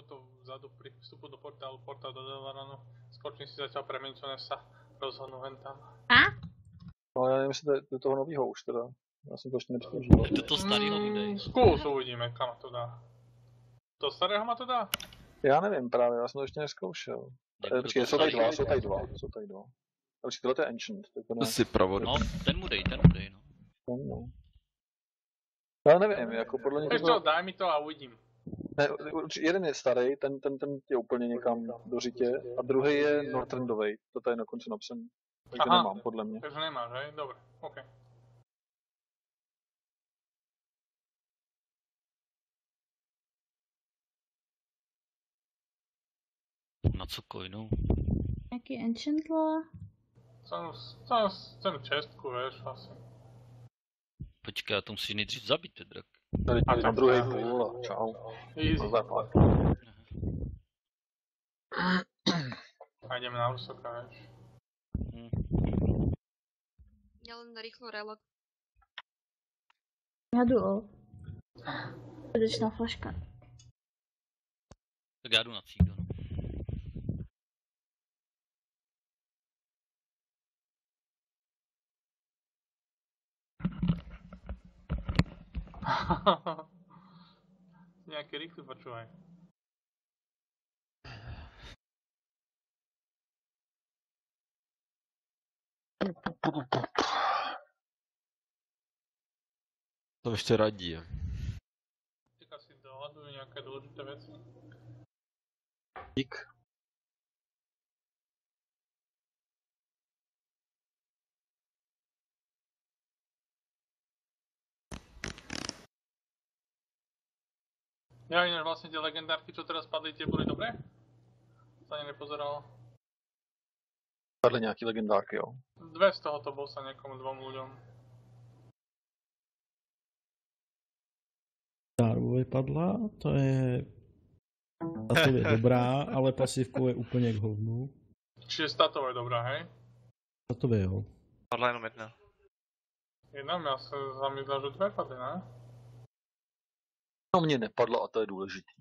toto vzadu pri vstupu do portálu, portál do Delvaranu. Skočím si zatiaľ pre mincu, než sa rozhodnú ven tam. No já nevím, jestli do toho novýho už teda. Já jsem to ještě nepřežil. Do toho starého udej. Skús, uvidíme, kam to dá. Do starého ma to dá? Já nevím právě, já jsem to ještě nezkoušel. Počkej, jsou tady dva. Počkej, tohle je Ancient. To si provodu. No, ten mu dej, no. No. Já nevím, jako podle mě... Ešte daj mi to a uvidím. Ne, jeden je starý, ten je úplně někam do řitě, a druhý je Northrendovej, to tady na konci napsaný. Takže nemám, podle mě. Takže nemáš, hej? Dobre, OK. Na co coinu? Jaký Ancient Law? Chcem čestku, vieš, asi. Počkej, já to musíš nejdřív zabít, ten drak. Tady na druhý půl a čau. Easy. A ideme na Ursoca, vieš. Ja len na rýchlo relog. Já jdu o. Srdečná flaška. Tak já jdu na cík, no. Nejaký rýchly, počúvaj. To ještě radí. Teďka si dohľadujú nejaké dôležité veci. Dík. Ja ináč vlastne tie legendárky, čo teraz padli, tie boli dobré? Sa ani nepozeral. Padly nějaký legendárky, jo. 2 z toho to bol sa niekomu 2 ľuďom. Darbu vypadla, to je dobrá, ale pasivkou je úplně k hovnu. Čiže statová je dobrá, hej? Statově jo. Padla jenom jedna. Jedna, ja sa mi zdá, že 2 padly, ne? No mně nepadlo a to je důležitý.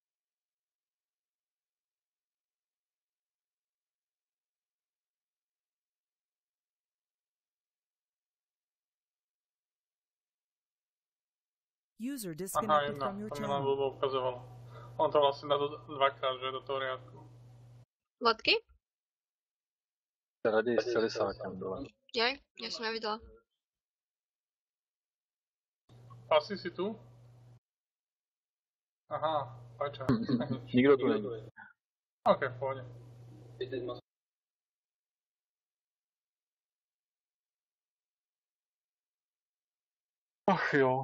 User Aha, disconnected jedna, from your to mi len channel. blbo ukazovalo. On to vlastne dá dvakrát, že do toho riadku. Lodky? Raději s celisákem dole. Jej, ja som nevidela. Asi si tu? Aha, pača. Nikdo tu není. OK, v pohode. Ach jo.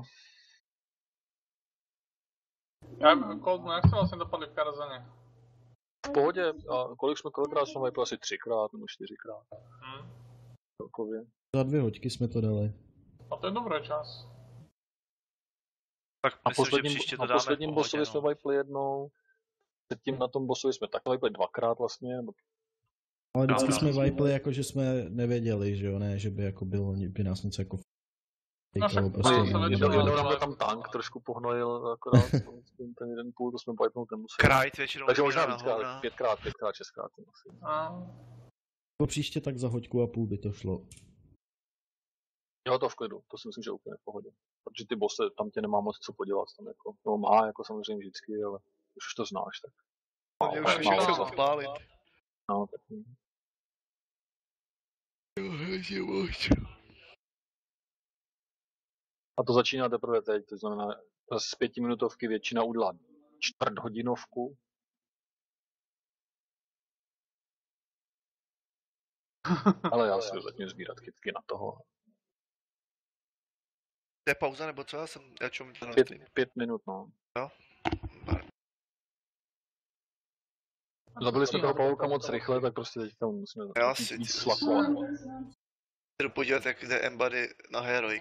Coldmu, jak ste vlastne dopadli v Karazane? V pohodě, a kolikrát jsme vypili asi 3krát nebo 4krát. Celkově. Za 2 hoďky jsme to dali. A to je dobrý čas. Tak A myslím, že příště to dáme posledním v pohodě, bossovi jsme vypili jednou. Předtím na tom bossovi jsme taky vypili 2krát vlastně. Ale vždycky jsme vypili jako, že jsme nevěděli, že jo, ne, že by jako bylo, by nás něco jako Jednou tam tank trošku pohnojil akorát, ten jeden půl, to jsme vypnout nemuseli. Krajt většinou. Takže možná víckrát, 5krát, 6krát. Po příště tak za hoďku a půl by to šlo. Jo, to v klidu, to si myslím, že úplně v pohodě. Protože ty bossy, tam tě nemá moc co podělat, tam jako, no má jako samozřejmě vždycky, ale už to znáš, tak. Mě už všechno odpálit. No, tak. A to začíná teprve teď, to znamená, z 5minutovky většina udělá 4hodinovku. Ale já si zatím sbírat kytky na toho. To je pauza nebo co? Já čum to 5 minut, no. Jo? Zabili jsme toho pavouka moc rychle, tak prostě teď tam musíme víc slakovat. Jdu podívat, jak jde Embody na Heroic.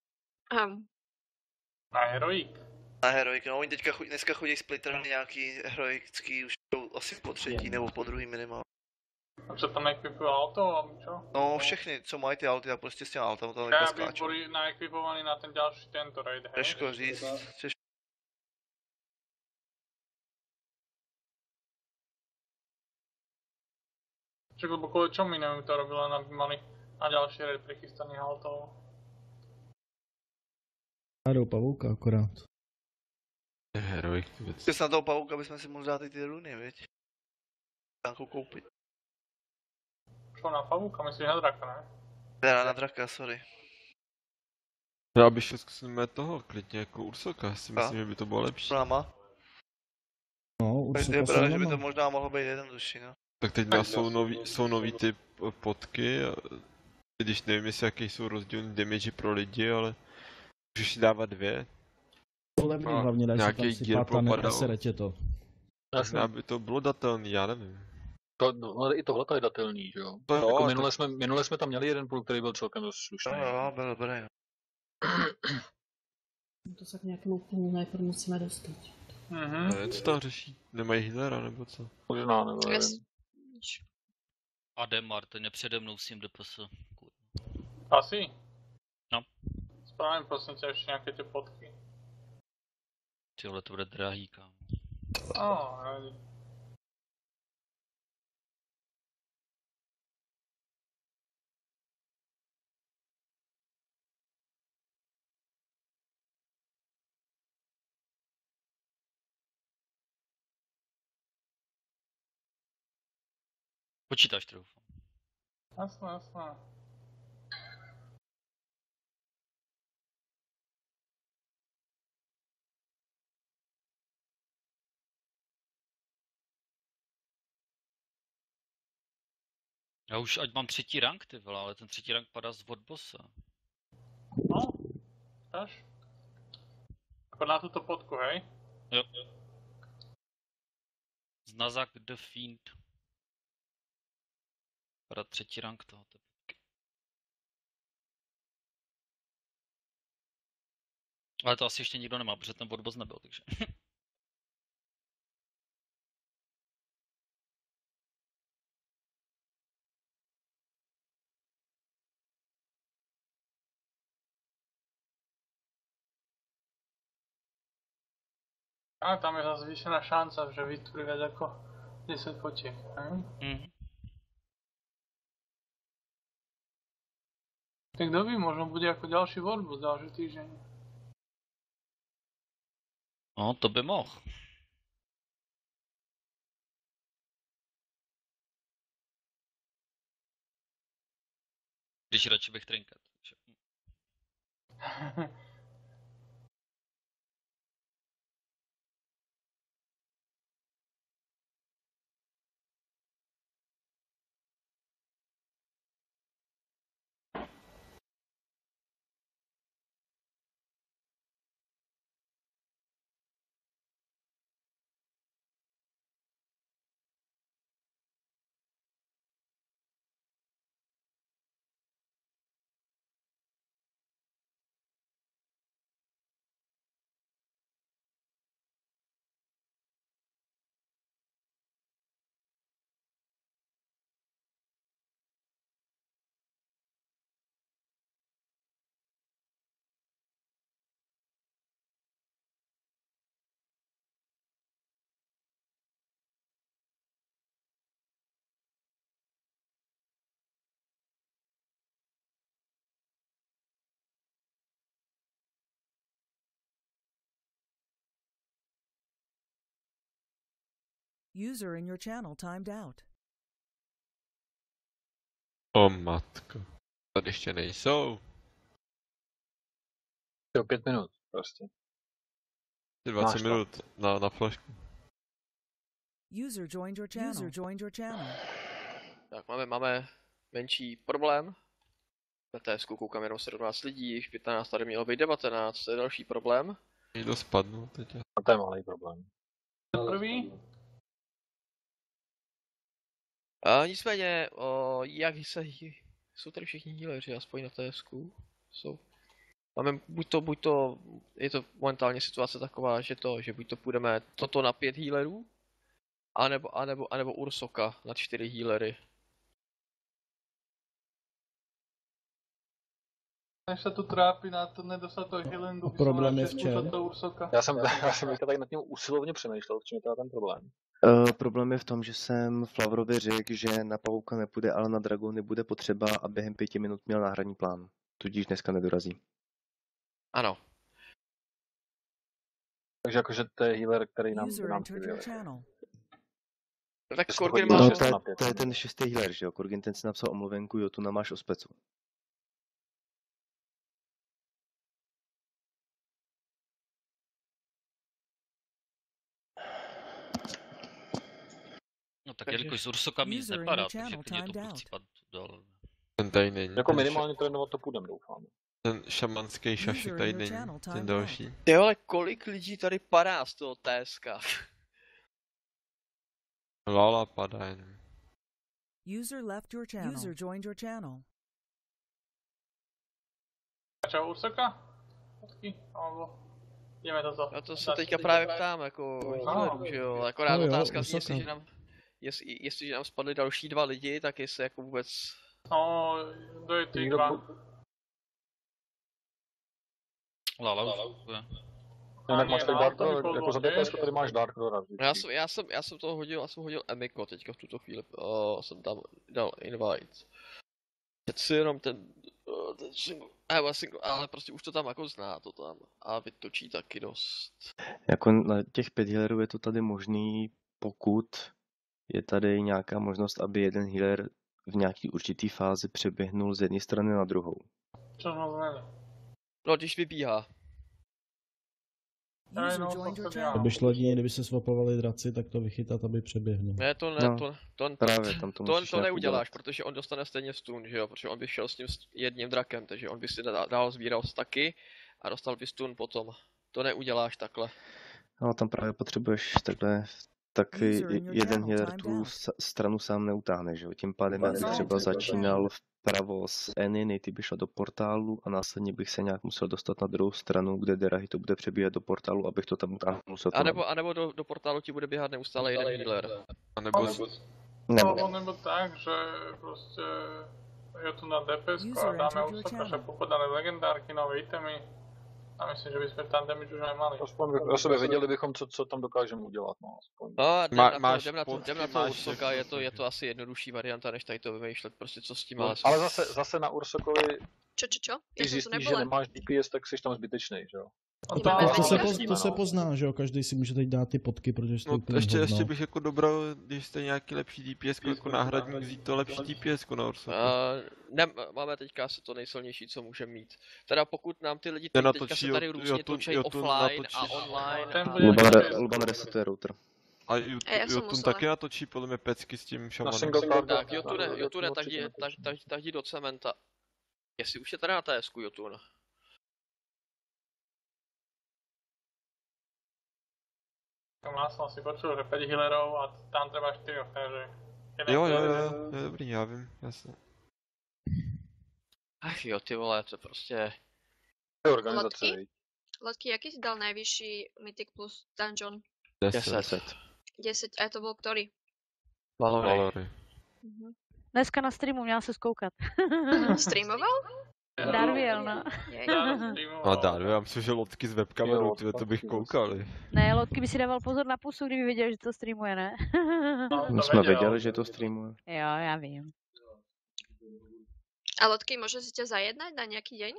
Na Heroic? Na Heroic, no oni teďka dneska chodí splitterny nějaký heroický, už jsou asi po 3. nebo po 2. minimálně. A co tam naekvipujú auto, alebo čo? No všechny, co mají ty auty, tak prostě s těmi autami to teďka skáčou. Ja by boli naekvipovaní na ten ďalší tento raid, hej? Těžko říct, Však lebo kvôli čomu inému to robila, aby mali na ďalší raid prichystaný haltov. Hrajou pavouka akorát. Je heroik věc. Přes na toho pavouka bychom si mohli dát i ty runy, viď? Tanku koupit. Čo na pavúka, myslíš na draka, ne? Teda na draka, sorry. Já bych šel zkusíme toho, klidně jako Ursoka, já si myslím, A? že by to bylo lepší. S náma. No, Ursoka Je pravda, že by to sama. možná mohlo být jednodušší, no. Tak teď nás jsou nový ty potky, a když nevím jestli jaký jsou rozdílný damage pro lidi, ale můžeš si dávat 2. To levný hlavně dají si nějaký tam si gear pátane a popadal. sere tě to. Možná by to bylo datelný, já nevím. No, i tohle je datelný, že jo? To jo, Jako ale minule jsme tam měli jeden půl, který byl celkem dost slušný. Jo, byl dobrý. To se k nějakému půlu najprv musíme dostat. co tam řeší? Nemají healera nebo co? Možná, nebo nevím. Yes. Ademar, ten je přede mnou s tím DPS. Asi? No. Spravím prosím tě ještě nějaké ty potky. Tyhle to bude drahý, kámo. nevadí. Počítáš trochu. Jasné. Já už ať mám 3. rank, ty vole, ale ten 3. rank padá z od bossa. No, dáš? Jako na tuto potku, hej? Jo. Znazak the Fiend. Padá 3. rank tohoto. Ale to asi ještě nikdo nemá, protože ten odboss nebyl, takže. A tam je zase zvýšená šance, že vytvorí viac ako 10 fotiek, hej? Tak kto ví, možno bude ako ďalší Warboss ďalší týždeň. No, to by mohl. Když radši bych trinket. User in your channel timed out. O matko. Tady ještě nejsou. Jo, 5 minut prostě. 20 Máš to. minut na flašku. User joined your channel. User joined your channel. Tak máme menší problém. Na TSku koukám jenom 17 lidí, v 15 tady mělo být 19, to je další problém. Někdo spadnul teď. A to je malý problém. Prvý? A nicméně, jak jsou tady všichni healeři, aspoň na TSku? Jsou. Máme buď to, je to momentálně situace taková, že buď to půjdeme toto na 5 healerů, anebo Ursoka na 4 healery. Než se tu trápí na to nedostatok healingu, A problém je v čem? Já jsem teďka tady nad tím usilovně přemýšlel, v čem je teda ten problém. Problém je v tom, že jsem Flavorovi řekl, že na pavouka nepůjde, ale na dragony bude potřeba a během 5 minut měl náhradní plán. Tudíž dneska nedorazí. Ano. Takže jakože to je healer, který nám chyběl. Tak Jestli Korgin to má... hodí No, na pět. to je ten 6. healer, že jo? Korgin ten si napsal omluvenku, Jotuna máš o specu. No tak jelikož z Ursoca mi nic nepadá, takže klidně to budu cípat dál. Ten tady není. Jako ten minimálně trénovat to půjdem, doufám. Ten šamanský šašek tady není, ten další. Ty ale kolik lidí tady padá z toho TSK? Lala padá jen. User left your channel. User joined your channel. Čau Ursoca? Alebo jdeme to za... Já to se teďka právě ptám, jako healerů, že jo, akorát No jo, otázka, Ursoca. jestliže nám spadli další 2 lidi, tak jestli jako vůbec... No, kdo je ty dva? Lala už funguje. Jinak máš tady Dark, jako za DPS tady máš Dark dorazit. Já jsem toho hodil, Emiko teďka v tuto chvíli, jsem tam dal invite. Teď si jenom ten single, ale prostě už to tam jako zná to tam a vytočí taky dost. Jako na těch 5 healerů je to tady možný, pokud je tady nějaká možnost, aby jeden healer v nějaký určitý fázi přeběhnul z jedné strany na druhou. Co znamená? No, když vybíhá. User joined your channel. Kdyby šlo jedině, kdyby se swapovali draci, tak to vychytat, aby přeběhnul. Ne, to Právě, tam to musíš nějak neuděláš, udělat. protože on dostane stejně stun, že jo, protože on by šel s tím jedním drakem, takže on by si dál sbíral staky a dostal by stun potom. To neuděláš takhle. No, tam právě potřebuješ takhle, taky User in your jeden channel healer timed tu out. stranu sám neutáhne, že jo. Tím pádem já bych třeba začínal vpravo s Annie, nejty by šla do portálu a následně bych se nějak musel dostat na druhou stranu, kde Derahy to bude přebíhat do portálu, abych to tam utáhnul. A nebo do portálu ti bude běhat neustále jeden healer. A nebo Nebo tak, že prostě je tu na DPS a dáme Ursoca, že popodané legendárky, nové itemy. A myslím, že bychom tam damage už nemali. Aspoň o sobě věděli bychom, co tam dokážeme udělat, no aspoň. No, jdem na to máš Ursoca, je to asi jednodušší varianta, než tady to vymýšlet, prostě co s tím No, ale zase na Ursocovi, Čo? když Ja som tu zjistíš, že nebola. nemáš DPS, tak jsi tam zbytečný, že jo? To se pozná, že jo, každý si může teď dát ty potky, protože jste no, úplně ještě hovno. bych jako dobral, když jste nějaký lepší DPS, jako náhradník vzít to lepší DPS na Ursoca. Ne, máme teďka asi to nejsilnější, co můžeme mít. Teda pokud nám ty lidi Ten teďka natočí se tady Jotun- různě točí Jotun offline natočí. a online. Luban resetuje router. A Ja som Jotun musela. taky natočí podle mě pecky s tím šamanem. single target. Tak, Jotune, tak jdi do cementa. Jestli už je tady na TSku, Jotun. Já jsem si počul, že 5 healerov a tam treba 4, takže... Jo, je dobrý, já vím, jasně. Ach jo, ty vole, to prostě... To je organizace, Lotky? viď? Lotky, jaký si dal najvyšší Mythic plus Dungeon? 10. 10, a to bol ktorý? Valory. Dneska na streamu měla se zkoukat. Streamoval? Darviel, no. A dá, já myslím, že lotky s webkamerou, to bych koukal. Ne, Lotky by si dával pozor na pusu, kdyby věděl, že to streamuje, ne? My jsme věděli, že to streamuje. Jo, já vím. A Lotky, môže si ťa zajednať na nejaký deň?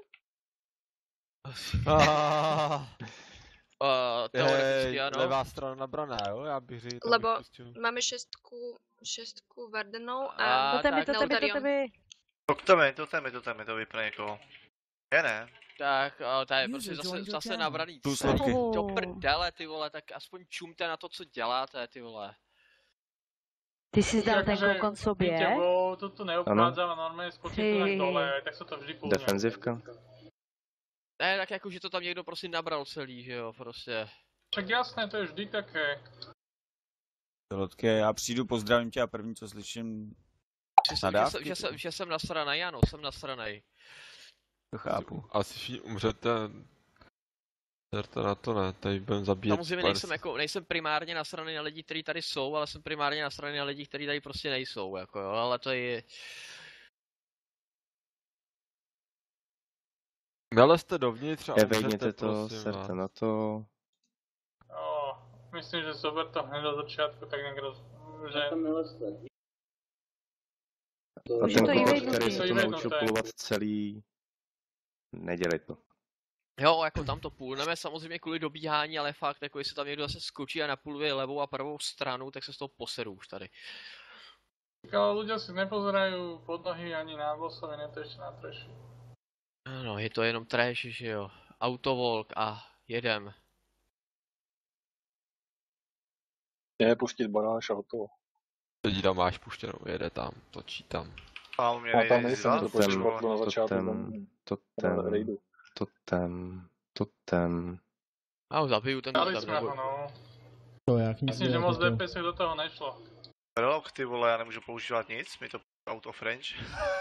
Teoreticky ano. Levá strana nabraná, jo? Já bych řekl, Lebo máme šestku Vardenov a To tebe. To vypne někoho. Je ne? Tak, to je prostě zase nabraný. Do prdele, ty vole, tak aspoň čumte na to, co děláte, ty vole. Ty jsi zdal ten kokon sobě? To tu neobchádzam a normálně skočím tu tak dole, tak se to vždy půjde. Defenzivka. Ne, tak jako, že to tam někdo prostě nabral celý, že jo, prostě. Tak jasné, to je vždy také. Lotky, já přijdu, pozdravím tě a první, co slyším, nadávky. Že jsem nasranej, ano, jsem nasranej. To chápu. Asi všichni umřete. Zerte na to ne, tady budeme zabíjet. Samozřejmě nejsem primárně nasraný na lidi, kteří tady jsou, ale jsem primárně nasraný na lidi, kteří tady prostě nejsou, jako jo, ale to je... Nalezte dovnitř a Evejněte umřete, to, prosím serte vás. na to. Jo, myslím, že zober to hned do začátku, tak někdo, že... A Už ten je to kokot, evejnutý. který se to To naučil evejnuté. pulovat celý, nedělej to. Jo, jako tam to půlneme samozřejmě kvůli dobíhání, ale fakt, jako jestli tam někdo zase skočí a napůluje levou a pravou stranu, tak se z toho poseru už tady. Ale ľudia si nepozerajú pod nohy ani na bossovi, ne to ešte na treši. Ano, je to jenom trash, že jo. Autovolk a jedem. Je pustit baráž a hotovo. Teď tam máš puštěnou, jede tam, točí tam. A u mě A tam nejde nejsem, zad, to ty počkej vole. na začátku. Totem. A ho zabiju ten Dali totem, sme nebo... ho, no. To jak nic Myslím, že moc dělat, DPS do toho nešlo. Relok, ty vole, já nemůžu používat nic, mi to out of range.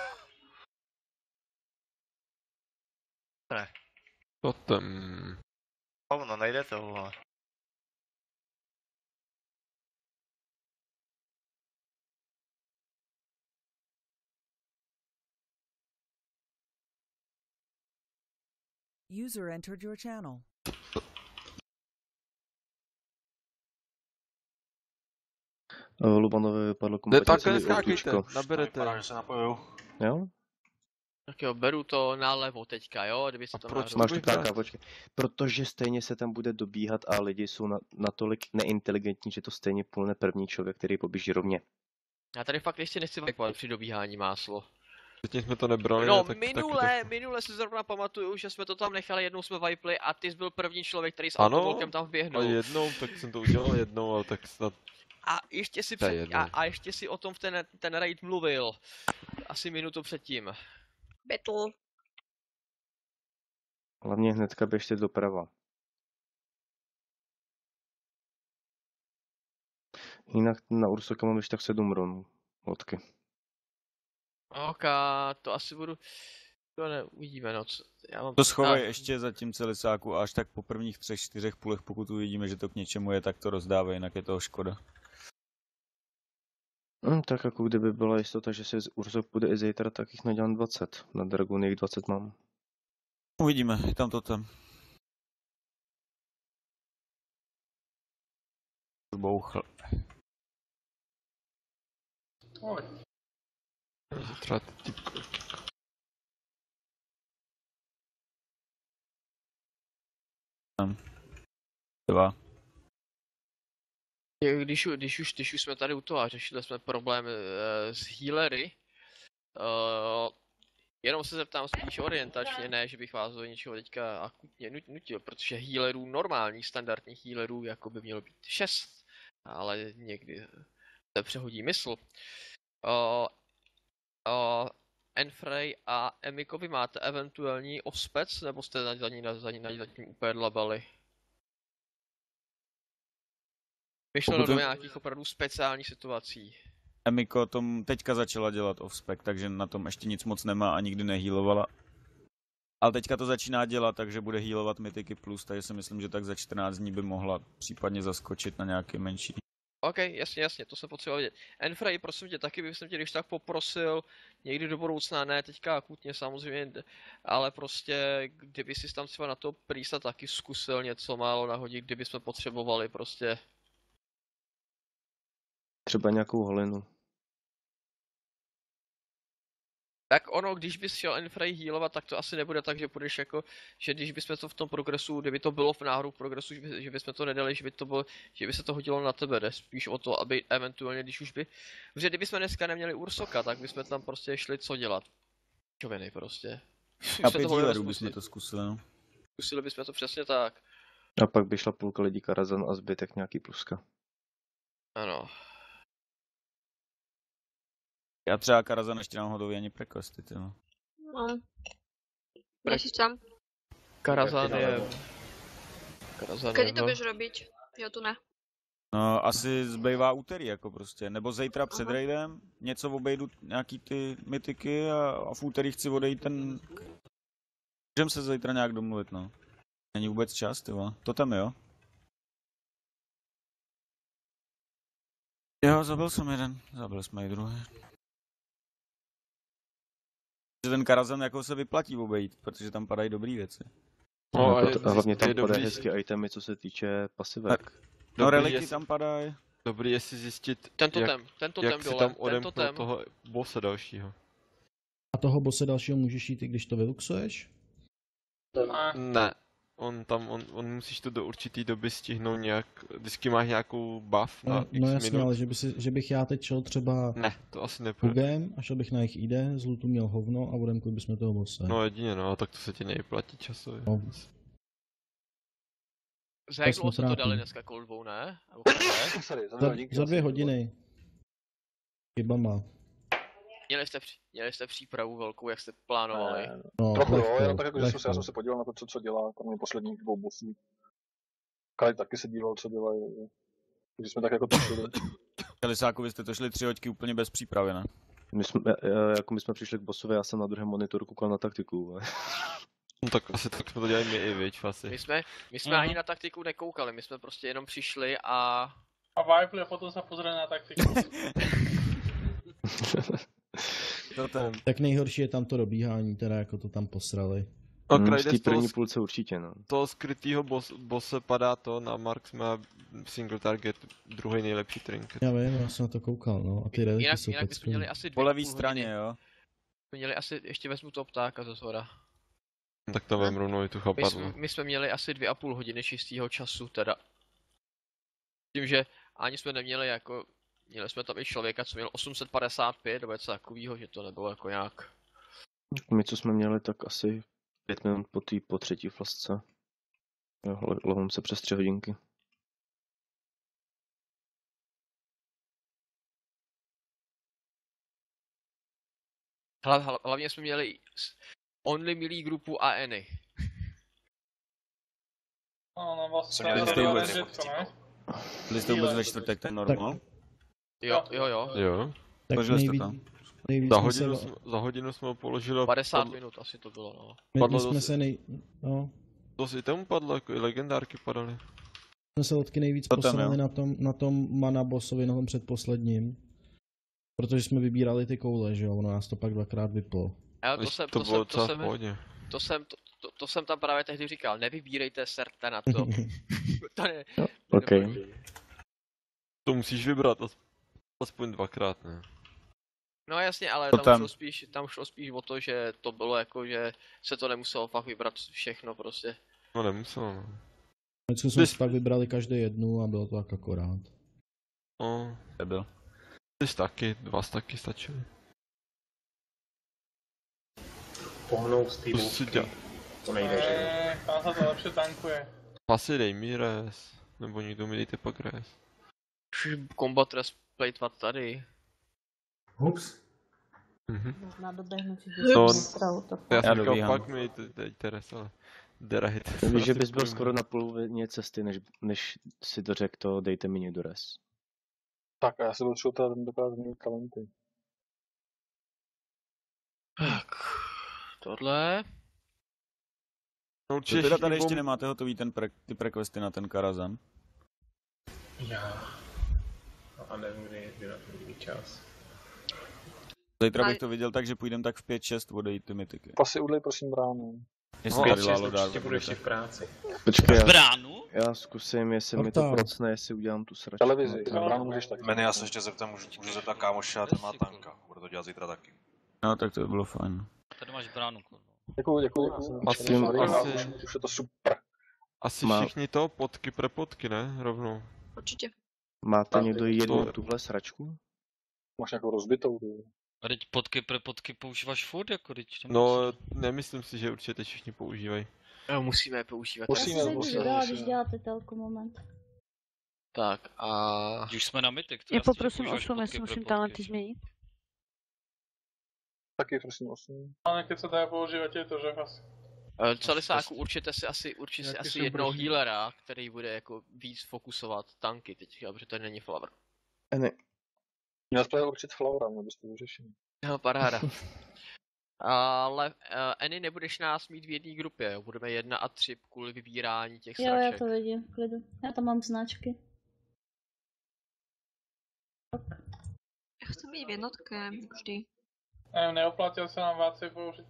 Ne, Totem. no nejde to, vole. User entered your channel. Lubanovi vypadlo Ne, tak kompletně celý neskákejte, autíčko. naberete. se napojou. Jo? Tak jo, beru to nalevo teďka, jo, kdyby se A to proč nahřelo. Máš to bych káka, bral? počkej. Protože stejně se tam bude dobíhat a lidi jsou natolik neinteligentní, že to stejně půlne první člověk, který poběží rovně. Já tady fakt ještě nechci vajpovat při dobíhání máslo. Předtím jsme to nebrali, No, tak minule si zrovna pamatuju, že jsme to tam nechali, jednou jsme vajpli a ty jsi byl první člověk, který s Ano, autovolkem tam vběhnul. a jednou, tak jsem to udělal jednou, ale tak snad... A ještě si, To je jedno. a ještě si o tom v ten raid mluvil. Asi minutu předtím. Battle. Hlavně hnedka běžte doprava. Jinak na Ursoca mám už tak 7 ronů. Lodky. Ok, to asi budu... To neuvidíme, no co... Já mám... To schovej ještě za tím celisáku a až tak po prvních 3-4 půlech, pokud uvidíme, že to k něčemu je, tak to rozdávej, jinak je toho škoda. Tak jako kdyby byla jistota, že se z Ursoc bude i zítra, tak jich nadělám 20. Na Dragonu jich 20 mám. Uvidíme, je tam to tam. Zbouchl. Oj. Třeba ty... Tam. 2. Když už jsme tady u toho a řešili jsme problém s healery, jenom se zeptám spíš orientačně, ne, že bych vás do něčeho teďka akutně nutil, protože healerů, normálních standardních healerů, jako by mělo být 6, ale někdy se přehodí mysl. Enfrey a Emiko, vy máte eventuální offspec, nebo jste za tím úplně dlabali? Myšleno do nějakých opravdu speciálních situací. Emiko tom teďka začala dělat offspec, takže na tom ještě nic moc nemá a nikdy nehýlovala. Ale teďka to začíná dělat, takže bude healovat Mythiky plus, takže si myslím, že tak za 14 dní by mohla případně zaskočit na nějaký menší. OK, jasně, to jsem potřeboval vidět. Enfrey, prosím tě, taky bych tě když tak poprosil, někdy do budoucna, ne teďka akutně samozřejmě, ale prostě, kdyby si tam třeba na to prýsa taky zkusil něco málo nahodit, kdyby jsme potřebovali prostě. Třeba nějakou holinu. Tak ono, když bys šel Enfrey healovat, tak to asi nebude tak, že půjdeš jako, že když bychom to v tom progresu, kdyby to bylo v náhodou v progresu, že bychom to nedali, že by se to hodilo na tebe, jde spíš o to, aby eventuálně, když už by, protože kdybychom dneska neměli Ursoca, tak bychom tam prostě šli co dělat. Čoviny prostě. A 5 healerů bychom to zkusili, no. Zkusili bychom to přesně tak. A pak by šla půlka lidí Karazan a zbytek nějaký pluska. Ano. Já třeba Karazan ještě nám hodový ani prekosty, ty no. No. Nechci tam. Karazan je... Kedy to budeš robiť? Jo, tu ne. No, asi zbývá úterý jako prostě, nebo zítra před raidem, něco obejdu nějaký ty mytiky a v úterý chci odejít ten... Můžeme se zítra nějak domluvit, no. Není vůbec čas, ty vole. To tam jo. Jo, zabil jsem jeden, zabil jsme i druhý. Že ten Karazhan jako se vyplatí obejít, protože tam padají dobrý věci. No, a hlavně tam padají hezky itemy, co se týče pasivek. No reliky tam padají. Dobrý je si zjistit, Tento jak si tam odemknout toho bosse dalšího. A toho bosse dalšího můžeš jít, i když to vyluxuješ? Ne. On musíš to do určitý doby stihnout nějak, vždycky máš nějakou buff na No x jasně, minut. ale že bych já teď šel třeba Ne, to asi nepůjde. Hugem a šel bych na jejich ID, z lootu měl hovno a odemkli bychom toho bosse. No jedině no, tak to se ti nevyplatí časově. No. Za jak dlouho jsme to dali dneska koldvou, ne? Za 2 hodiny. Chyba má. Měli jste přípravu velkou, jak jste plánovali? No, trochu jo, jenom tak jako, že já jsem se podíval na to, co dělá, tam je posledních 2 bossů. Kali taky se díval, co dělají. Takže jsme tak jako točili. Lisáku, vy jste to šli 3 hoďky úplně bez přípravy, ne? My jsme přišli k bossovi, já jsem na druhém monitoru koukal na taktiku. No tak asi tak jsme to dělali my i viď, asi. My jsme ani na taktiku nekoukali, my jsme prostě jenom přišli a... A vajpli a potom se pozreli na taktiku. Tak nejhorší je tam to dobíhání, teda jako to tam posrali. V té první půlce určitě, no. Toho skrytýho bosse padá to, na Marks má single target, druhý nejlepší trinket. Já vím, já jsem na to koukal, no. A ty reliky jsou jinak bychom měli asi 2,5 po levé straně, jo. Měli asi, ještě vezmu toho ptáka ze zhora. Tak to vem rovnou i tu chapadlu. My jsme měli asi 2,5 hodiny čistého času teda. Tím, že ani jsme neměli jako... Měli jsme tam i člověka, co měl 855, nebo něco takového, že to nebylo jako nějak... My, co jsme měli, tak asi 5 minut po třetí flasce. Lovím se přes 3 hodinky. Hlavně jsme měli only milý grupu a Any. No, vlastně byli jste vůbec ve čtvrtek ten normál? Jo. Tak za hodinu jsme ho položili. 50 minut asi to bylo, no. My jsme se no. To si tomu padlo, jako i legendárky padaly. Jsme se odky nejvíc posrali na tom mana bossovi, na tom předposledním. Protože jsme vybírali ty koule, že jo, ono nás to pak 2krát vyplo. To jsem tam právě tehdy říkal, nevybírejte, serte na to. To ne. Okay. To musíš vybrat aspoň 2krát, ne? No jasně, ale tam šlo spíš o to, že to bylo jako, že se to nemuselo fakt vybrat všechno prostě. No nemuselo, no. Vždycky jsme si pak vybrali každý jednu a bylo to tak akorát. No, nebyl. Ty taky, 2 staky stačily. Pohnout z té bůvky. To nejde, že jo? Tam se to lepše tankuje. Asi dej mi res, nebo někdo mi dejte pak res. Combat res plejtvat tady. Ups. Možná doběhnutí Já jsem říkal, pak mi dejte res, ale derahit. Víš, že bys byl skoro na polovině cesty, než si to řekl, to dejte mi někdo res. Tak a já se potřebuji teda tentokrát změnit kalenty. Tak, tohle. No, teda tady ještě nemáte hotový ty prequesty na ten Karazhan? Já. A nevím, kdy na to bude čas. Zítra bych to viděl tak, že půjdem tak v 5-6 odejít ty mytiky. Pasy udlej prosím bránu. Jestli by Lalo dál určitě budeš v práci. Počkej, já zkusím, jestli mi to procne, jestli udělám tu sračku. Televizi, bránu můžeš taky. Mene, já se ještě zeptám, můžu zeptat kámoše, a ten má tanka. Bude to dělat zítra taky. No tak to by bylo fajn. Tady máš bránu, kurva. Děkuju. Už je to super. Asi všichni to potky, ne? Rovnou. Určitě. Máte někdo jednu tuhle sračku? Máš nějakou rozbitou? A teď potky používáš furt, jako teď? No, nemyslím si, že určitě všichni používají. No, musíme je používat. Když děláte telku moment. Tak a... Když jsme na mytik, Já poprosím 8, jestli musím talenty změnit. Taky prosím 8. Ale keď se dá používat, je to, že asi. Co Lisáku, určitě si asi jednoho healera, který bude jako víc fokusovat tanky teď, protože to není Flower. Ne. Měl jsi určit Flowera, měl bys to vyřešit. No, paráda. Ale Any, nebudeš nás mít v jedné grupě, jo? Budeme 1 a 3 kvůli vybírání těch sraček. Jo, já to vidím, v klidu. Já tam mám značky. Já chci být v jednotce vždy. Nevím, neoplatil se nám váci použít.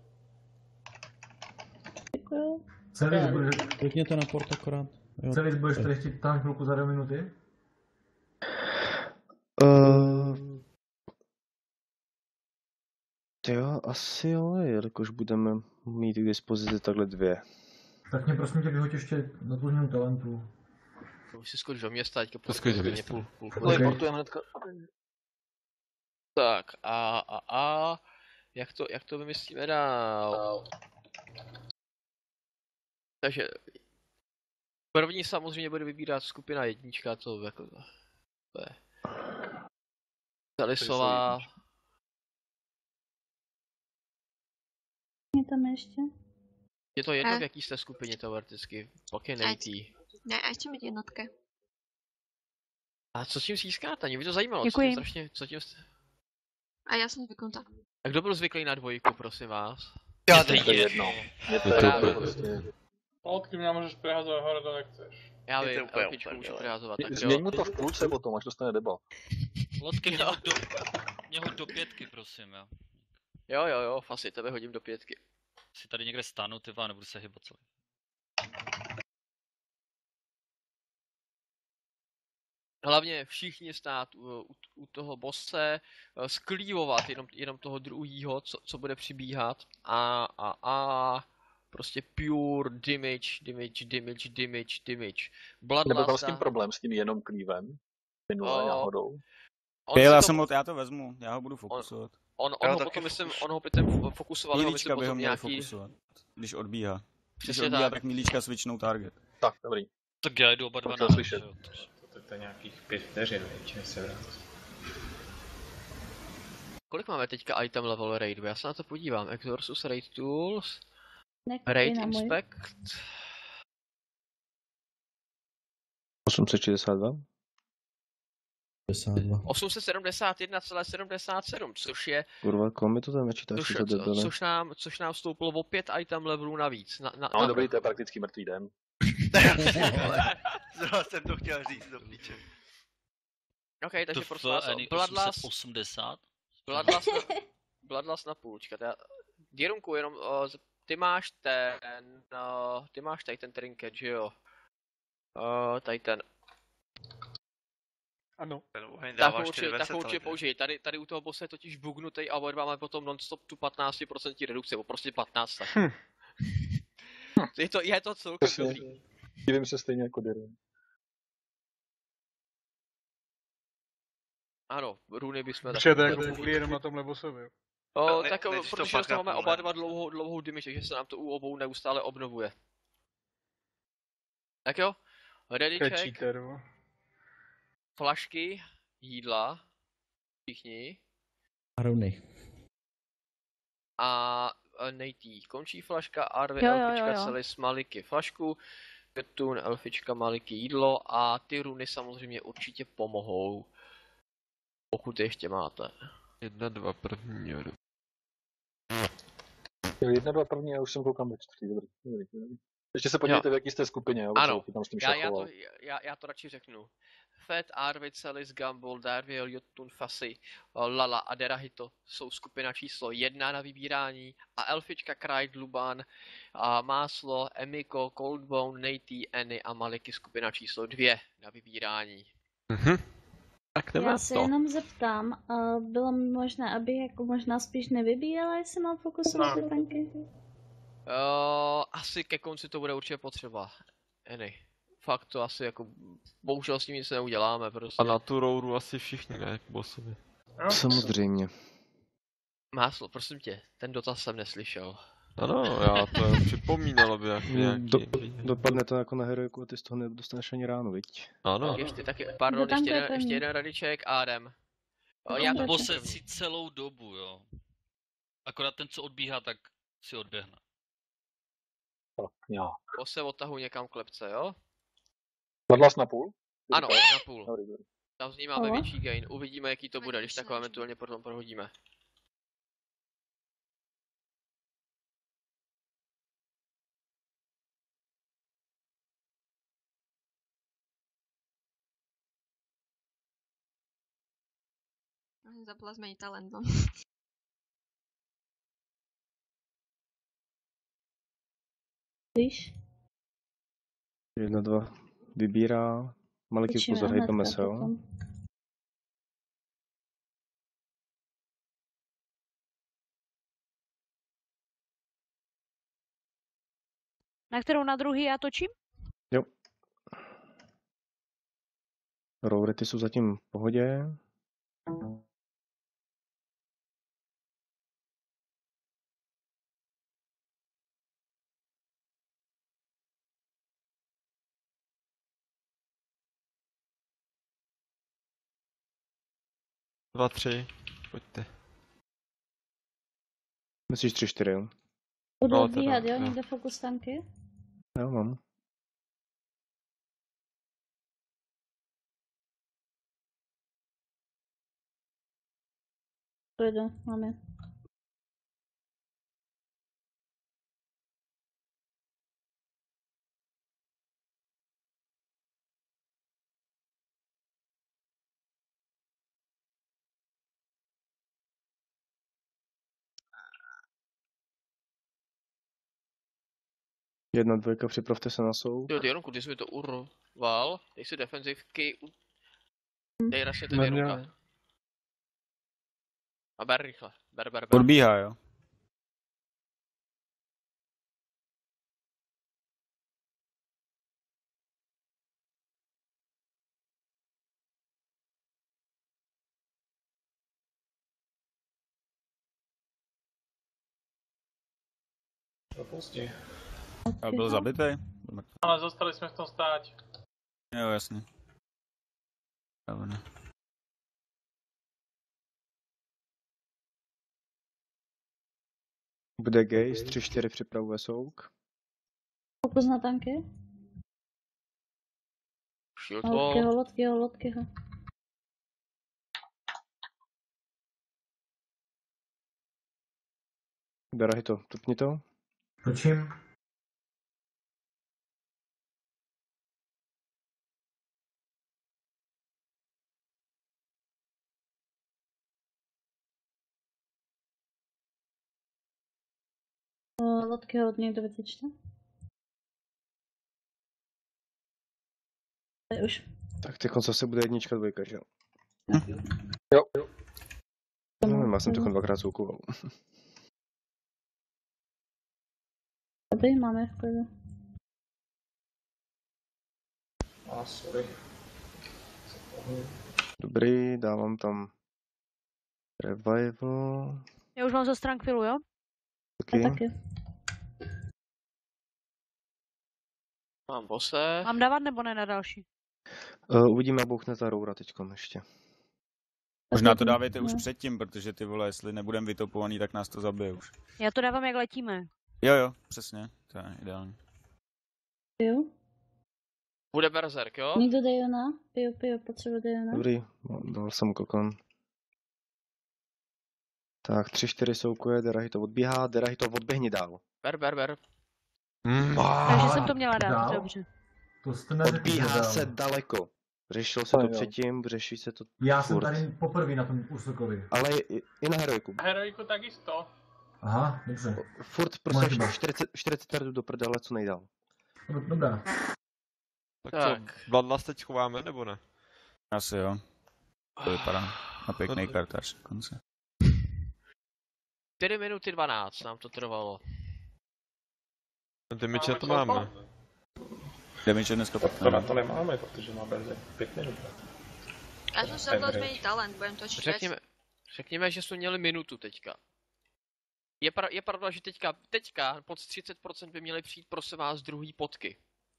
Děkuju. Klikněte na port akorát. Celis, budeš tady ještě tam chvilku za 2 minuty? Jo, asi jo, jelikož budeme mít k dispozici takhle 2. Tak mě prosím tě vyhoď ještě na tu změnu talentu. To už si skoč do města, teďka To skoč do mě města. půl. Teleportujeme hnedka. Tak a jak to vymyslíme dál? Takže první samozřejmě bude vybírat skupina jednička, to jako to je Celisová. Je tam ještě? Je to jedno, v jaký jste skupině teoreticky, pak je nejtý. Ne, a ještě mít jednotka. A co tím získáte? Mě by to zajímalo, Děkuji. co tím jste... A já jsem zvyknutá. A kdo byl zvyklý na 2, prosím vás? Já to je jedno. Je to Právě. prostě. Polky mě můžeš přehazovat hore, dole chceš. Já Je vím, to úplně LPčku úplně, můžu jo. přehazovat, tak Změň jo. mu to v půlce potom, až dostane debuff. Lodky, mě hoď do 5, prosím, jo. Jo, Fasi, tebe hodím do 5. Si tady někde stanu, ty vole, nebudu se hybat celý. Hlavně všichni stát u toho bosse, sklívovat jenom toho druhýho, co bude přibíhat a prostě pure damage. Nebyl tam s tím problém, s tím jenom klívem? Minulé náhodou. Já to vezmu, já ho budu fokusovat. On ho fokusoval, Milíčka by ho měl nějaký... fokusovat, když odbíhá. Když Přesně odbíhá, tak. tak milíčka switchnou target. Tak, dobrý. Tak já jdu oba dva To na slyšet. To je nějakých 5 vteřin, než se vrát. Kolik máme teďka item level raidu? Já se na to podívám. Ursoc raid tools, Nekopí raid na můj. inspect. 862? 871,77, což je... Kurva, komu mi to tam načítáš? Což nám vstoupilo o 5 item levelů navíc. No dobrý, to je prakticky mrtvý den. Zrovna jsem to chtěl říct, do píče. OK, takže To prosím vás, Any Bloodlust 880? Bloodlust na půl, čekat, Dierunku, jenom, ty máš tady ten trinket, že jo? Tady ten. Ano. Tak určitě použij, tady u toho bossa je totiž bugnutej a oba máme potom non-stop tu 15% redukci, nebo prostě 15. Je to celkem dobrý. Divím se stejně jako Dierun. Ano, runy bychom Protože to jako funguje jenom na tomhle bossovi. Tak protože z toho máme oba dva dlouhou damage, takže se nám to u obou neustále obnovuje. Tak jo, ready check. Flašky, jídla, všichni. A runy. A nejtý končí flaška, Arvy, Jo. elfička, Celis, Maliky flašku, Ketun, elfička, Maliky jídlo a ty runy samozřejmě určitě pomohou. Pokud je ještě máte. 1, 2 první, jo. 1, 2 první, já už jsem koukám do 4. Dobrý. Ještě se podívejte, v jaký jste skupině, jo? Ano, Tam s tím já to radši řeknu. Fed, Arvid, Celis, Gumball, Darviel, Jotun, Fasi, Lala a Derahito jsou skupina číslo 1 na vybírání a elfička, Kraid, Luban, a Máslo, Emiko, Coldbone, Natey, Annie a Maliky skupina číslo 2 na vybírání. Tak Já se jenom zeptám, bylo možné, aby jako možná spíš nevybírala, jestli mám fokusovat ty tanky? Asi ke konci to bude určitě potřeba. Annie. Fakt to asi jako, bohužel s tím nic neuděláme prostě. A na tu rouru asi všichni, ne? K bossovi. Samozřejmě. Máslo, prosím tě, ten dotaz jsem neslyšel. Ano, já to jenom připomínalo by nějaký. Dopadne to jako na heroiku a ty z toho nedostaneš ani ráno, viď? Ano. Ještě taky, pardon, ještě jeden radiček, Adem. Já to posecí celou dobu, jo. Akorát ten, co odbíhá, tak si odběhne. Tak, nějak. Se odtahu někam klepce, jo? Bloodlust na půl? Ano, na půl. Dobrý. Tam z ní máme větší gain, uvidíme jaký to bude, když takové eventuálně potom prohodíme. Zabila změnit talent, no. Víš? 1, 2. Vybírá. Maliky Točíme pozor, hnedka hejbeme se, jo. potom. Na kterou na druhý já točím? Jo. Rourety jsou zatím v pohodě. Dva, tři, pojďte. Myslíš 3, 4, jo? Budu No, odbíhat, teda, jo? jo. Někde fokus tanky? Jo, mám. Pojdu, mám je. Jedna, dvojka, připravte se na soud. Jo, Dionku, ty jsi mi to urval, dej si defenzivky, dej rasně ten Merně. Dionka. A ber rychle, ber. Odbíhá, jo. Propusti. A byl zabitý? Ale zostali jsme v tom stát. Jo, jasně. Dobře. Bude Gaze, 3, 4 připravuje souk. Fokus na tanky? Shield wall. Lotkyho. Darahy to, tupni to. Točím. Lotkyho od někdo vytečte. Tady už. Tak teď zase bude 1, 2, že jo? Jo. No, já jsem to dvakrát soukoval. Dobrý, máme v klidu. Sorry. Dobrý, dávám tam revival. Já už mám za Strangfilu, jo? Taky. Mám bose. Mám dávat nebo ne na další? Uvidíme, bouchne ta roura teďkon ještě. Možná to dávejte už předtím, protože ty vole, jestli nebudeme vytopovaný, tak nás to zabije už. Já to dávám, jak letíme. Jo, přesně, to je ideální. Jo? Bude berserk, jo? Někdo Diona? Piju, potřebuji Diona. Dobrý, dal jsem kokon. Tak, 3, 4 soukuje, Derahy to odbíhá, Derahy to odběhni dál. Ber. Takže jsem to měla dát, Dál? dobře. To jste neřekl, že Odbíhá dál. se daleko. Řešilo se to předtím, řeší se to Já jsem furt. tady poprvé na tom Ursocovi. Ale i na heroiku. Heroiku takisto. Aha, dobře. Furt Moje prostě chyba. 40 tardů do prdele, co nejdál. Dobrá. Tak co, Bloodlust teď chováme, nebo ne? Asi jo. To vypadá na pěkný kartář konce. 4 minuty 12 nám to trvalo. Damage to máme. Damage dneska To na to nemáme, protože má benze 5 minut. Já jsem se byl změnit talent, budem točit Řekněme, že jsme měli minutu teďka. Je pravda, že teďka pod 30% by měly přijít prosím vás druhý potky.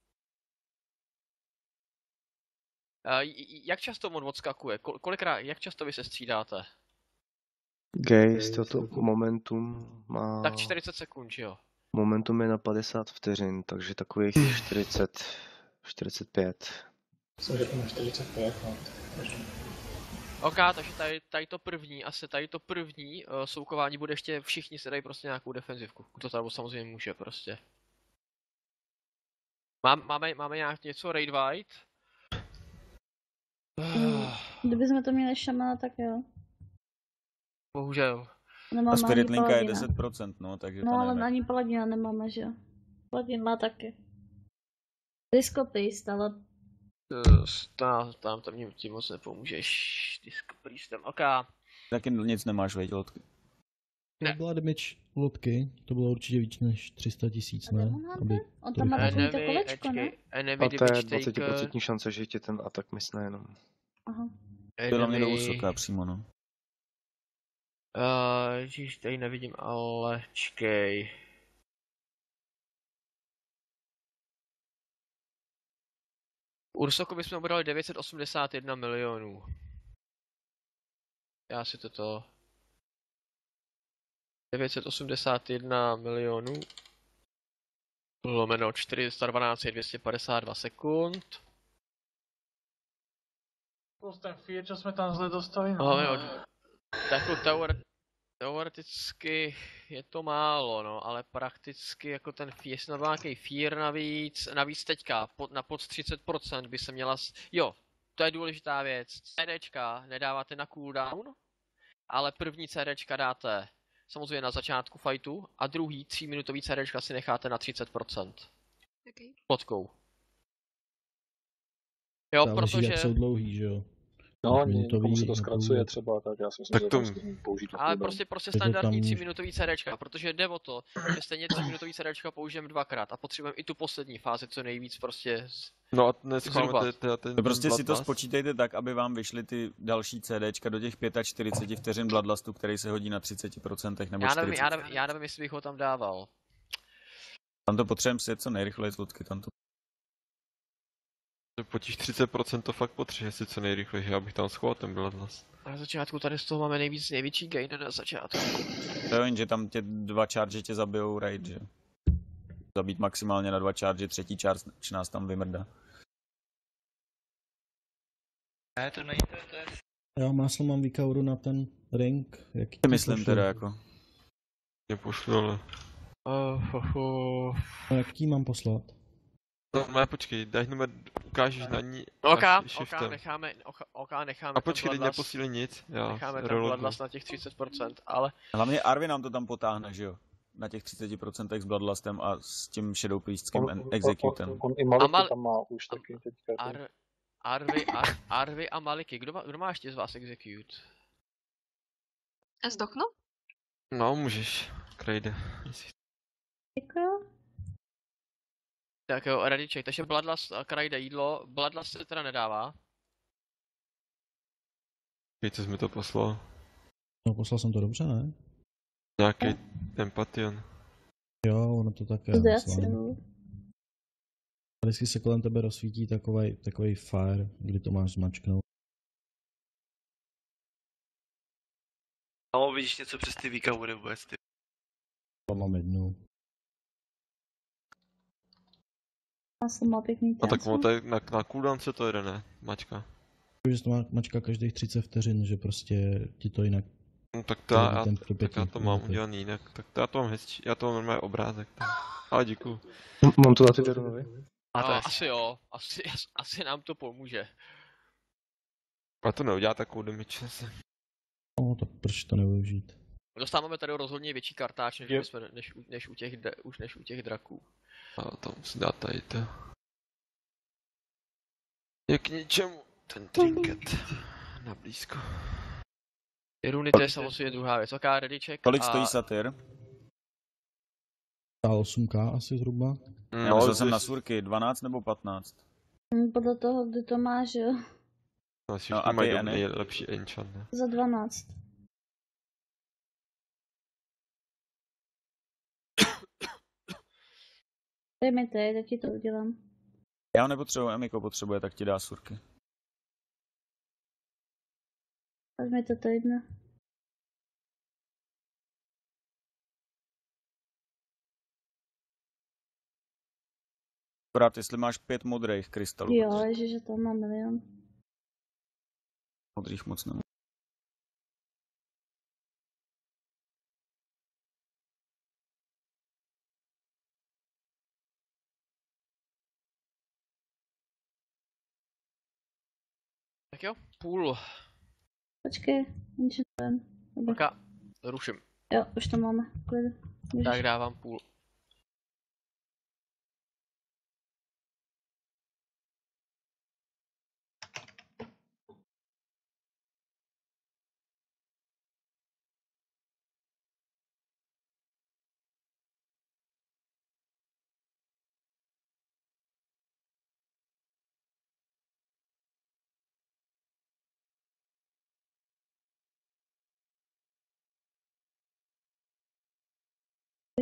Jak často on odskakuje? Kolikrát, jak často vy se střídáte? Gaze, toto momentum má... Tak 40 sekund, že jo? Momentum je na 50 vteřin, takže takových 45. Myslím, že to má 45, no. OK, takže tady to první soukování bude ještě, všichni se dají prostě nějakou defenzivku. To tam samozřejmě může prostě. Máme nějak něco raid wide? Kdybychom to měli šamana, tak jo. Bohužel. Nemáme A spirit ani linka je paladina. 10%, no, takže No to ale nevím. ani paladina nemáme, že jo. Vladimír má taky. Diskoprist, ale... Tam tím moc nepomůžeš. Diskoprýstem, ok. Taky nic nemáš, veď, lodky. Ne. Byla damage lodky, to bylo určitě víc než 300 000, ne? Aby on tam má takový to kolečko, ne? A to je 20% šance, že tě ten atak mysne jenom. Aha. To je mě do Ursoca přímo, no. Ježíš, tady nevidím, ale čkej. Ursoku bychom obrali 981 milionů. Já si toto... 981 milionů lomeno 412 je 252 sekund. Plus ten fear, čo jsme tam zle dostali, no. Jako teoreticky je to málo, no, ale prakticky jako ten fear, jestli byl nějaký fear navíc teďka, na pod 30% by se měla, jo, to je důležitá věc, CDčka nedáváte na cooldown, ale první CDčka dáte samozřejmě na začátku fightu a druhý 3-minutový CDčka si necháte na 30%. Okay. Lodkou. Jo, záleží, protože... jak jsou dlouhý, že jo? No, někomu se to zkracuje třeba, tak já si myslím, tak že to prostě použít. Ale prostě standardní 3-minutový CDčka, protože jde o to, že stejně 3-minutový CDčka použijeme dvakrát a potřebujeme i tu poslední fázi co nejvíc prostě no a neschválíme ten prostě si to spočítejte tak, aby vám vyšly ty další CDčka do těch 45 vteřin Bloodlustu, který se hodí na 30% nebo 40%. Já nevím, jestli bych ho tam dával. Tam to potřebujeme si co nejrychleji z lodky, tam to... Po těch 30% to fakt potřebuje si co nejrychleji, já bych tam schoval ten Bloodlust. Na začátku tady z toho máme největší gain na začátku. To je že tam tě 2 charge tě zabijou raid, že? Zabít maximálně na 2 charge, třetí charge nás tam vymrdá. Ne, to není to je... Já máslo mám výkauru na ten ring, jaký myslím pošlu? teda jako. Mě pošlu, ale... A jak ti mám poslat? No, ne, počkej, daj numer, ukážeš na ní necháme. A počkej, teď neposílí nic, já necháme tam Bloodlust na těch 30%, ale... Hlavně Arvy nám to tam potáhne, že jo? Na těch 30% s Bloodlustem a s tím Shadow Priestským executem. On i Maliky tam má už taky teďka. Arvy a Maliky, kdo má ještě z vás execute? A zdochnu? No, můžeš, Krejde. Děkuju. Tak jo, Radiček, takže Bloodlust a Krajde jídlo, Bloodlust se teda nedává. Co jsi mi to poslal? No, poslal jsem to dobře, ne? Nějaký Empation. Jo, ono to také. Vždycky se kolem tebe rozsvítí takovej fire, kdy to máš zmačknout. No, vidíš něco přes ty výkavury vůbec, ty. To mám jednu. Má pěkný a tak to je na cooldown se to jede, ne? Mačka. Že to má mačka každých 30 vteřin, že prostě ti to jinak... No tak to já to mám udělaný jinak, tak to já to mám hezčí, já to mám normálně obrázek. Tak. Ale děkuju. Mám to na ty Veronovi? Asi jo, asi nám to pomůže. A to neudělá takovou damage asi. No, tak proč to nevyužít? Dostáváme tady rozhodně větší kartáč, než u těch draků. A to musí dát tady to. Je k ničemu ten trinket na blízko. Ty runy, to je samozřejmě druhá věc. Ok, Rediček. Kolik stojí satyr? Stál 8k asi zhruba. Já myslel jsem na surky, 12 nebo 15? Podle toho, kdy to máš, jo. No a mají lepší enchant, ne? Za 12. Dej mi teď, tak ti to udělám. Já ho nepotřebuji, Emiko potřebuje, tak ti dá surky. Tak mi to týdne. Akorát jestli máš 5 modrých krystalů. Jo, ježiže, tam mám milion. Modrých moc nemám. Tak jo, půl. Počkej, nic nevím. Ok, ruším. Jo, už to máme, klidu. Tak dávám půl.